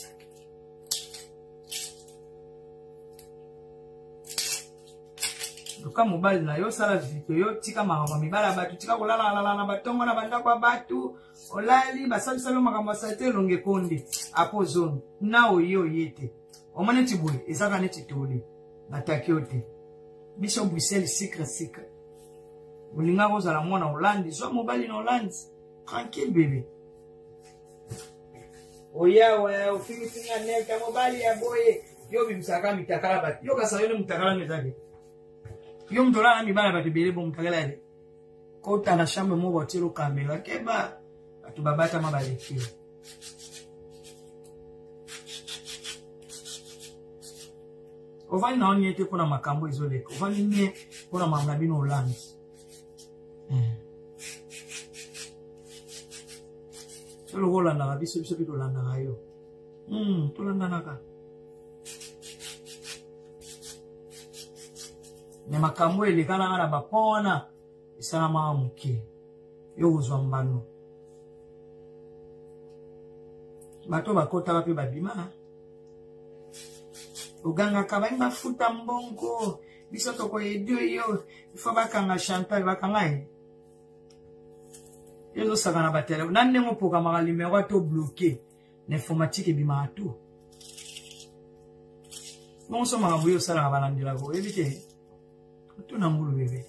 Luka mobile na yo sala vite yo tika makambo mibala batu tika kolala na batongo na banda kwa batu olali basali salo makambo salite longe konde apo zone na oyo yete omane tibwe ezaka neti tole na takiote biso Bruxelles sikra ulinga ko zala mwana Hollande so mobile na Hollande tranquille bébé oya wa ufiki singa neka mobile ya boye yo bimsaka mitakala batu yo kasayone mutakala nezake yo mtola na mibala batu bele bo mutakala ale kota na chambre mo botiro kamera keba batu babata mabalekio ovani na onyete kuna makambo izoleka ovani nye kuna mamabino Hollande Solo Holanda la biso biso Holanda ayo. Holanda naka. Ne makambo elekana ngana bapona isala maamuke. Yo uzwa mbano. Bato bakota bape babima. Uganga kabani bafuta mbongo. Biso toko yedio yo. Ifo bakanga Chantal bakanga Yo sakana batela nande ngopoka malimero to bloqué l'informatique bima tout non so makambo yo sala balandela ko ebite to na mbulu bébé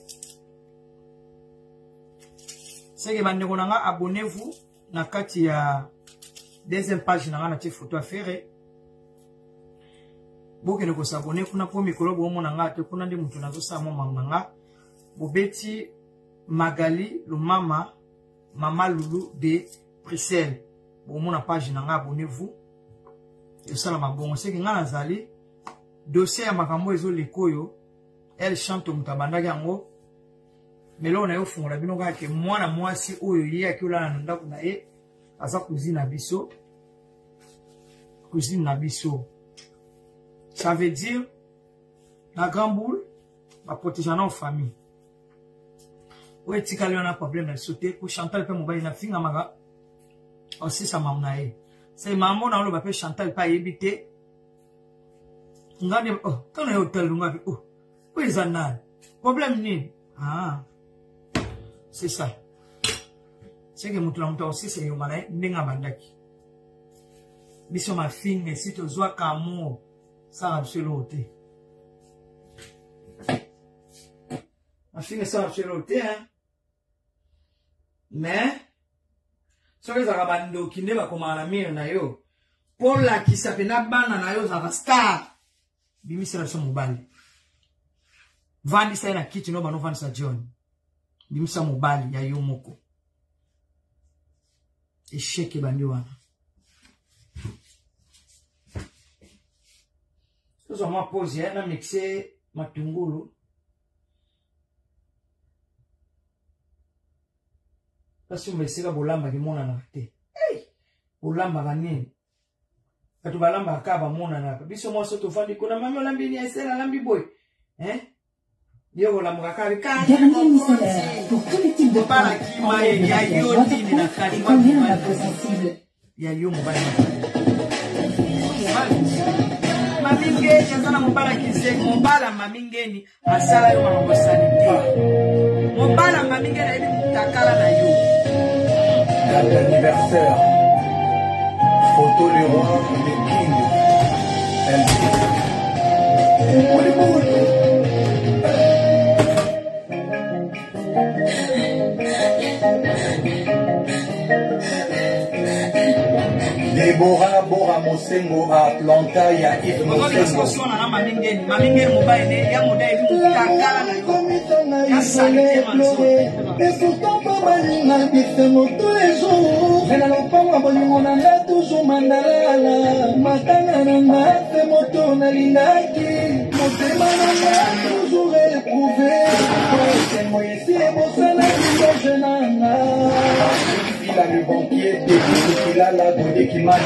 seke bande ko nanga abonnez-vous na kati ya deuxième page na ti photo à faire bokene ko s'abonner kuna po mikolo bo mona nga te kuna ndi mutu nazo sa mo mamanga bobeti Magali Lumama Mama Loulou de Bruxelles. Bon, mon page n'a abonnez-vous. Et ça, la bon, c'est que nga nazali dossier à makambo ezo lekoyo. Elle chante mutabanda yango. Mais là on a yo fungola bino ka ke mwana mwasi oyo ye akiola na ndako na ye asa cousine na biso. Cousine na biso. Ça veut dire la grande boule va protéger nos familles. Ouais, tika leo na problème na sauter pour Chantal pe mobile na finga maga aussi ça mamna e c'est maman na lo ba pe Chantal pa yebite ngani oh kana hotel ngapi oh kwezana problème ni c'est ça c'est que mutu la mutu aussi c'est yomana ndinga bandaki biso ma finga si to zwa kamo ça absoluté ma finga ça absoluté hein. Mais, ce que ça va nous qui ne va comme à mire na yo, pour la qui s'appelle na bana na yo ça va star, bimi c'est la son mobile. Vandi ça na kiti no bano vandi sa John, bimi sa mobile ya yo moko. Échec bandi wana. Ça m'a posé na mixé matungulu. Parce que mesika bolamba ki mona na te. Hey! Bolamba kanini. Katu balamba akaba mona na. Biso mo soto fandi kuna mami olambi ni esela lambi boy. Yo bolamba kakabi ka. Dernier micellaire pour tous les types de para ki mai ya yo tini na kali kwa combien la sensible. Ya yo mobile. Mamingeni azana mobala kise mobala mamingeni asala yo mambo sanité. Mobala mamingeni ebi mutakala na yo. Date d'anniversaire, photo du roi et des kings. Deborah Bora Mosengo à Atlanta, il y a Yves Mosengo. Mamingeni mobile ya modèle mutakala na yo. Ya sanité manzo. Et pourtant, papa, il m'a fait tous les jours. Mais la lopanga, on a toujours mandala. Matanga, on a fait moto, on a l'inaki. Mon toujours éprouvé. C'est moi ici, et mon salaire, Il a le banquier, il a la beauté qui m'a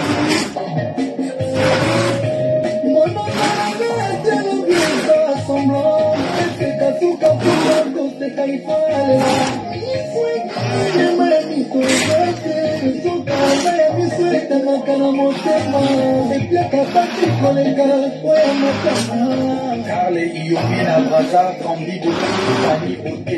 car les Iomi na Braza, Cambi de Famille Beauté.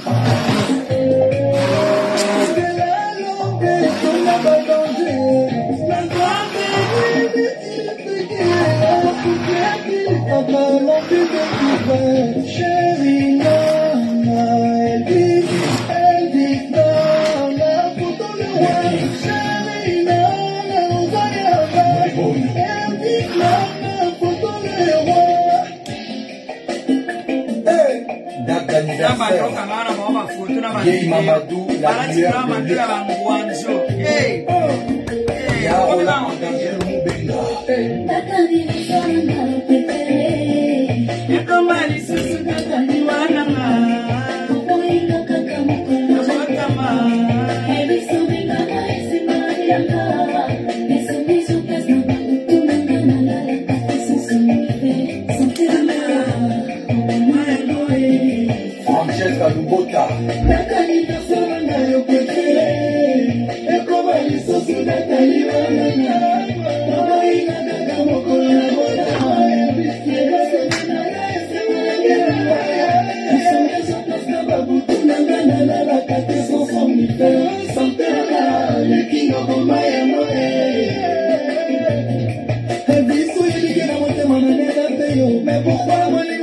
Yei Mamadou, la lueur de Francesca Lubota. Mais pourquoi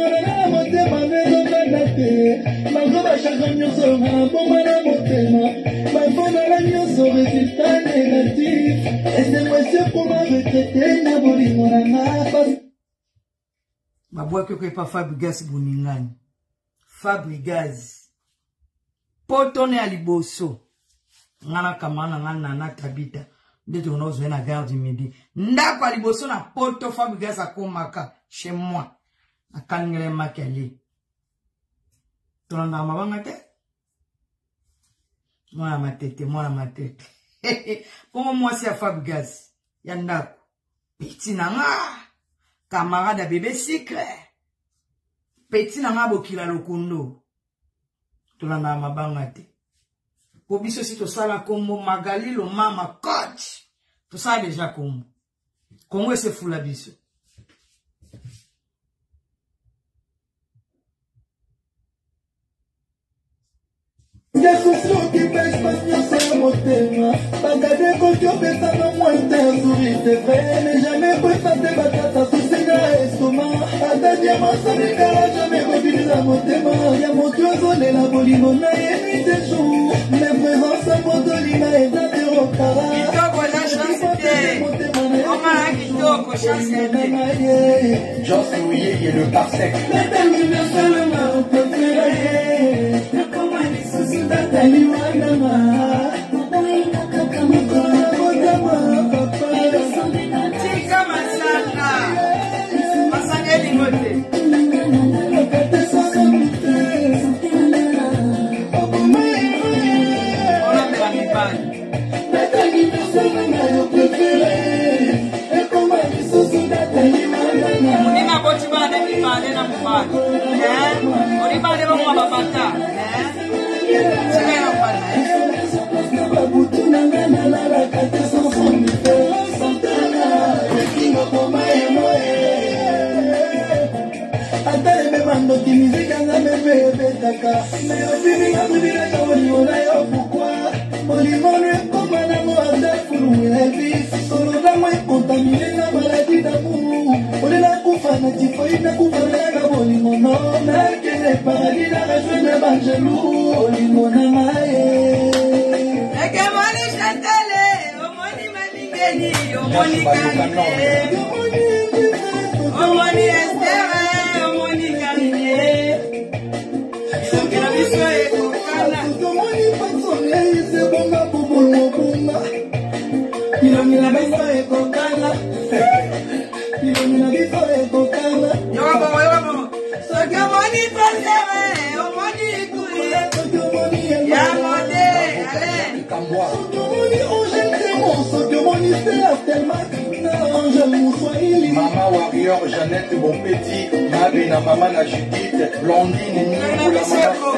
Mabweke pas Fabregas Boningani. Fabregas. Potone aliboso. Ngana kamana ngana na tabita. Ndete unozo na gare du midi. Ndako aliboso na poto Fabregas akomaka chez moi. Akangele makali. Tolanda mabanga te. Mwana matete. Comment moi c'est à Fabregas? Yandako. Petit nanga. Camarade bébé secret. Petit nanga bokila lokundo. Tolanda mabanga te. Pour biso si to sala kombo Magali lo mama coach. To sala déjà kombo. Kongo se fula biso. Des soucis qui pêchent patience sur mon thème. Pas garder quand tu fais ça dans moi, t'es un sourire, c'est vrai. Mais jamais pour ça, t'es batata, sous ses gars, estomac. À ta diamant, ça n'est qu'à jamais revenu à mon thème. Y'a mon tueur, et la bolimona, et nuit des jours. Mes présences à Montolina et d'Atero Cara. Kitoko, la chance, Oma, Kitoko, chance, Joss Louillet et le parsec. La termine seulement, préféré. Yeah, Cambois. Mama Warrior, Jeannette Bonpetit, Mabena Mama na Judith, Blondine Niou, la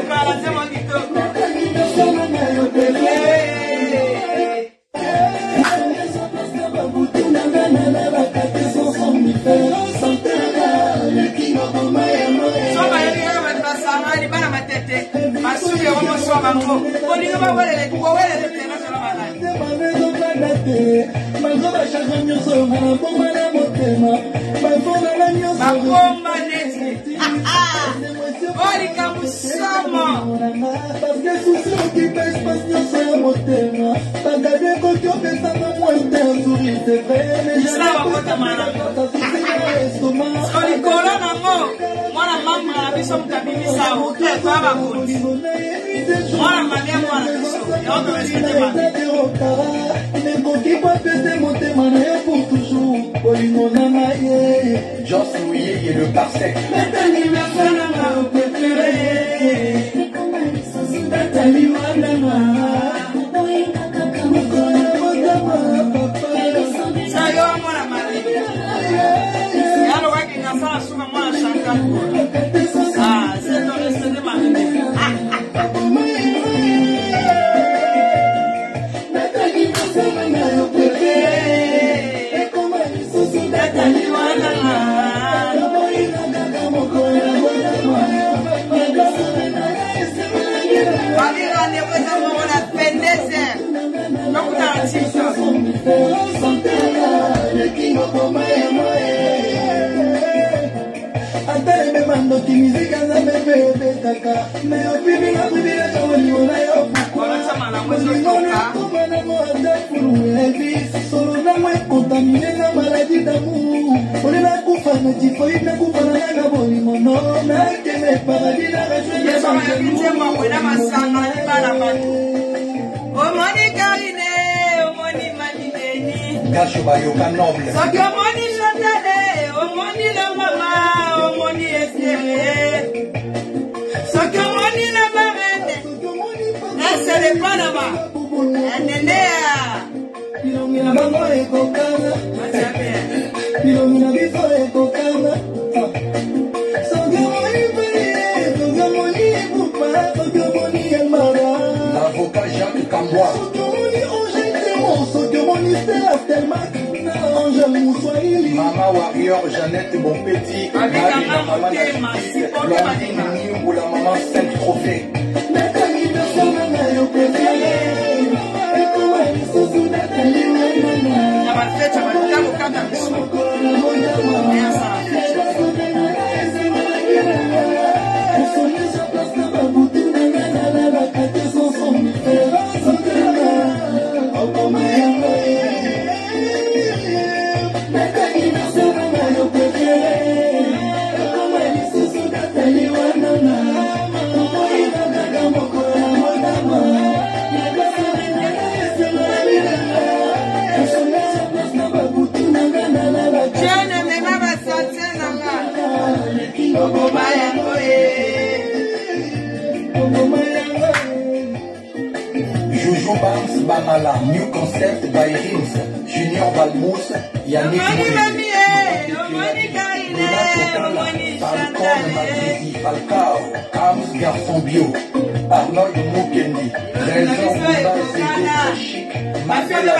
Joss Mouillé et le parsec. Gacho Bayoka noble. L'avocat Jacques Cambois. Mama Warrior, Jeannette Bonpetit, Mabena Mama na Judith, Blondine Niou, la maman 5 trophées. Jojo Bams Bamala, New Concept by Rims, Junior Balmous, Yannick Falcon Magnési, Falcao, Kams Garçon Bio, Arnold Moukendi, Trésor Boula, Zégo Chic, Marcela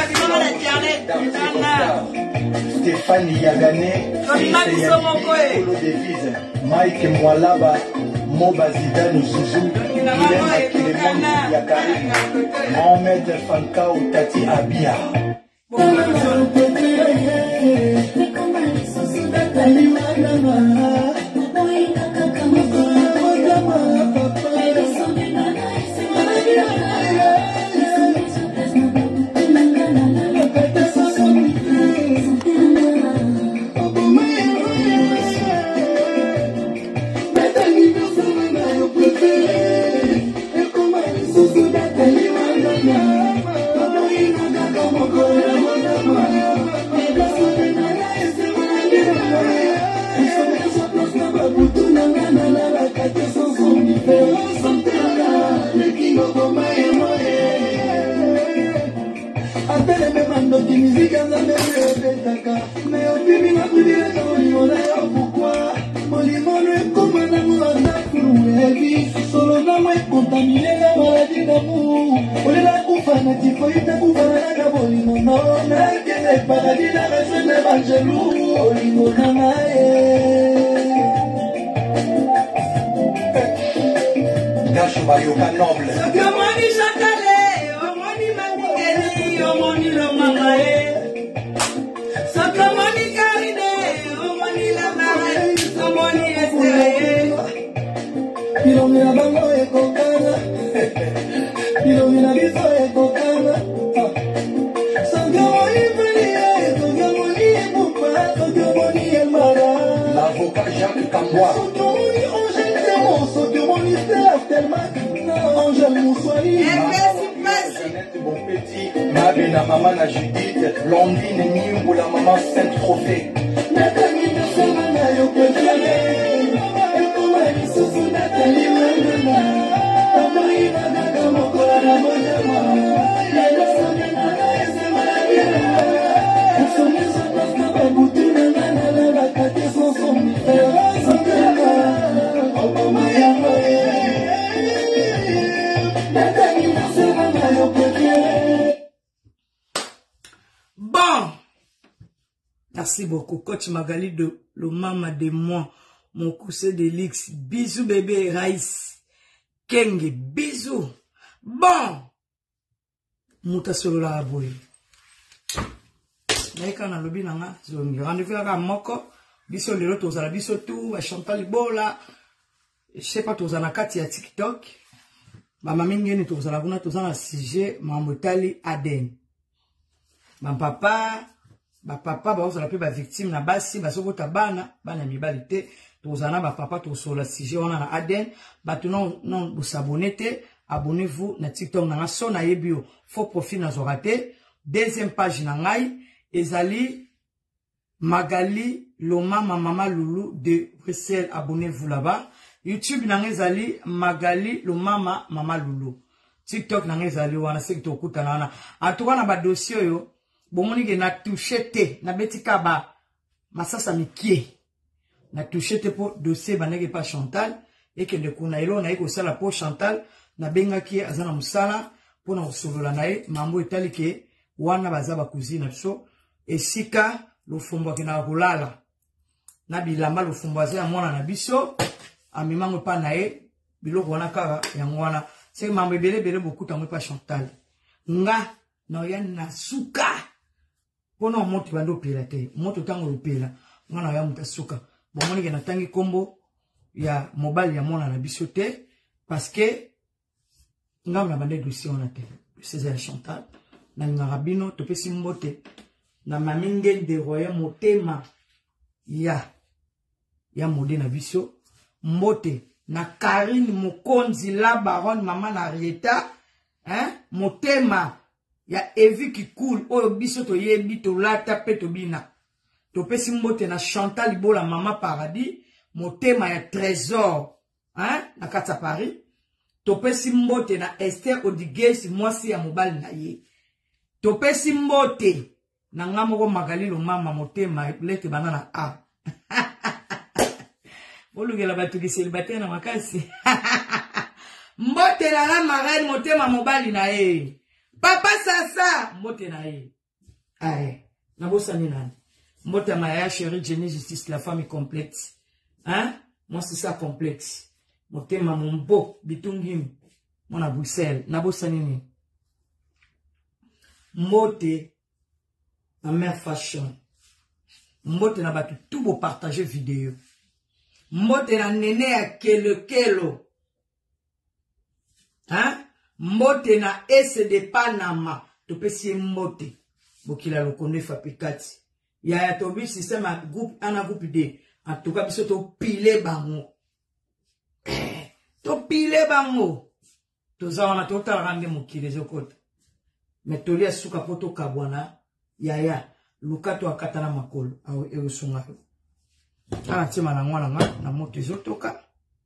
Stéphanie Yagané, Polo Devise, Mike Mwalaba, Moba Zidane Zouzou, Guilhem Akilemon Yakari, Mohamed Falcao Tati Abia. Mamilela maladie d'amour. Olela kufana tifoïde kufana na bolino no. Na kele paradis na rejoindre l'évangélou. Olingo nanae. Gacho Bayoka noble. Yomoni Chantale, Omoni Mangeli, Omoni Lomamae. Sokomoni Karine, Omoni Lamare, Omoni Estere. Bilongina bango ekokana. Bilongina biso ekokana. Sokomoni Maria, Sokomoni Emupa, Sokomoni Elmara. L'avocat Jacques Cambois. Sokomoni Angèle Théo, Sokomoni Stella Telmac. Angèle Moussoiri. Jeannette Bonpetit, Nabi na maman na Judith, Blondine Niou la maman Sainte Trophée. Nathalie Nassamana yo préféré. Ekoma lisusu Nathalie Mandela. Tamarina Gaga Mokola na Mojama. Yaya Sonia Nana Esema la Biela. Sonia Sonia Babutu na Nana na Bakate son somnifère. Santana, Obama Yama. Nathalie Nassamana yo préféré. Bon. Merci beaucoup, coach Magali de le mama de moi, mon cousin de l'X. Bisous bébé Raïs. Kenge, bisous. Bon. Mouta solo la aboye. Naika na lobi nanga, zongi. Rendez-vous à moko. Biso lelo tozala biso tout, va Chantal Bola. Je sais pas tozana kati ya TikTok. Mama mingeni tozala kuna tozana sujet mamotali Aden. Ma papa bazala pe ba victime na basi basokota bana mibali te tozana ba papa tosola sujet wana na Aden batu non vous s'abonner te abonnez-vous na TikTok na so na yebio faux profil na zorate deuxième page na ngai ezali Magali Loma Mama Loulou de Bruxelles, abonnez-vous là-bas. YouTube na ngai ezali Magali Loma Mama Loulou. TikTok na ngai ezali wana sekto okuta na wana atuka na ba dossier yo bomoni ke na touché te na betika ba masasa mikie na touché te po dossier baneke pa Chantal et que de kuna elo na iko sala po Chantal na benga ki azana musala po na usolola nae mambo etali ke wana bazaba kuzina so esika lofumbo kina kulala na bilamba lofumbo azya mwana na biso amimango pa nae biloko wana kaka yango wana c'est mambo ebele beaucoup tango pa Chantal nga na yan na suka Pono moto bando pela te, moto tango lupela, mwana ya muta suka. Bon moni ke na tangi kombo ya mobile ya mwana na biso te parce que ngam na bande dossier on a te. C'est ya Chantal na ngarabino to pesi mbote na maminge de roya motema ya mode na biso mbote na Karine Mokonzi la baronne maman na Rieta motema ya Evi qui coule oyo biso to yebi to lata pe to bina to pesi mbote na Chantal Bola mama paradis motema ya trésor na kata Paris to pesi mbote na Esther Odigues mwasi ya mobali na ye to pesi mbote na ngamoko Magali Loma motema lete banana a olugela batu ki célibataire na makasi mbote na marraine motema mobali na ye Papa Sasa, mbote na ye. Aye, nabosa ni nani. Mbote maya chérie Jenny Justice, la famille complète. Moi c'est ça complète. Mbote ma mbo, bitungim. Mona Bruxelles, nabosa nini. Mbote, ma mère fashion. Mbote na batu tout beau partager vidéo. Mbote na nene ya kelo. Mbote na ese de Panama to pesi mbote bokila lokonde fapikati ya tobi système groupe ana groupe de en tout cas biso to pile bango to zawana to tarande mokile zokota metoli asuka poto kabwana yaya lukato akata na makolo awo erusunga ana tima na ngwana na moto zotoka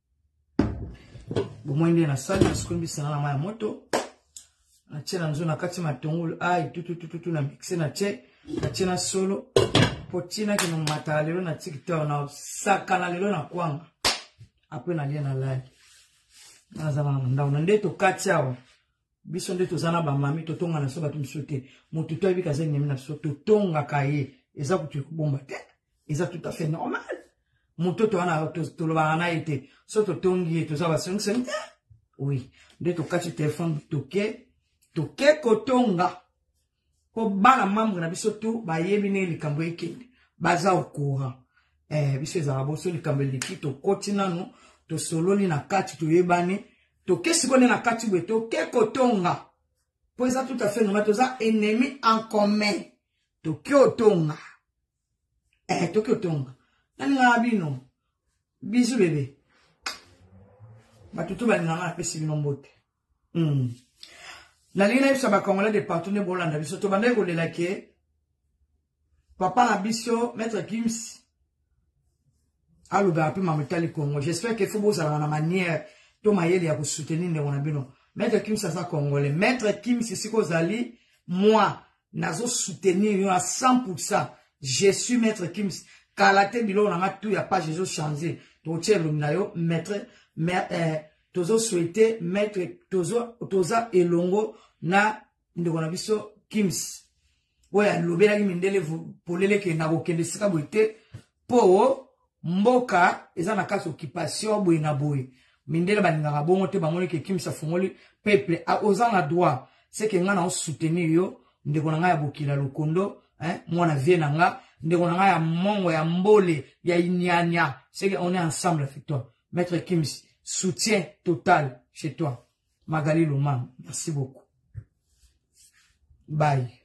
Bomwende na sali na sikumbi sana na maya moto na chena nzo na kati matongolo ai tutu na mixe na chena solo potina kino mata lelo na TikTok na saka na lelo na kwanga apwe na lia na lali Ndao nde to katiawa. Biso nde to zana ba mami to tonga na so batu msote. Motu to ebi kaze nyemi na so to tonga kaye. Eza kutu kubomba te. Eza tout à fait normal. Motu to ana to lo bana ete. So to tongi to za ba seng te. Oui. Nde to kati téléphone toke kotonga. Ko bana mambo na biso to ba yebi ne likambo ekende. Baza au courant. Biso eza boso likambo liki to kotina no. To sololi na kati to yebani to kesi kone na kati bwe to ke kotonga po eza tout à fait normal to za ennemi en commun to ke otonga to ke otonga nani nga bino bisu bebe batutu bali nga pesi bino mbote na lina biso ba Congolais de partout ne bolanda biso to banda ko lela ke papa na biso maître Kims Aluba api mamitali Congo. J'espère que faut ça la manière to mayeli ya soutenir ne wanabino. Maître Kim ça congolais. Maître Kim c'est ce que zali moi nazo soutenir à 100%. Je suis Maître Kim. Kalate bilo na tout ya pas Jésus changer. To tchelo nayo maître tozo souhaiter maître toza elongo na ndeko na biso Kims. Oya lobela ki mindele polele ke na kokende sika boite po mboka eza na kati occupation boye na boye mindele balingaka bongo te bamoni ke Kim safungoli peuple a ozana droit c'est que nga na soutenir yo ndeko na nga ya bokila lokondo mwana vie na nga ndeko na nga ya mongo ya mbole ya inyanya c'est que on est ensemble avec toi Maître Kim soutien total chez toi Magali Loma merci beaucoup bye.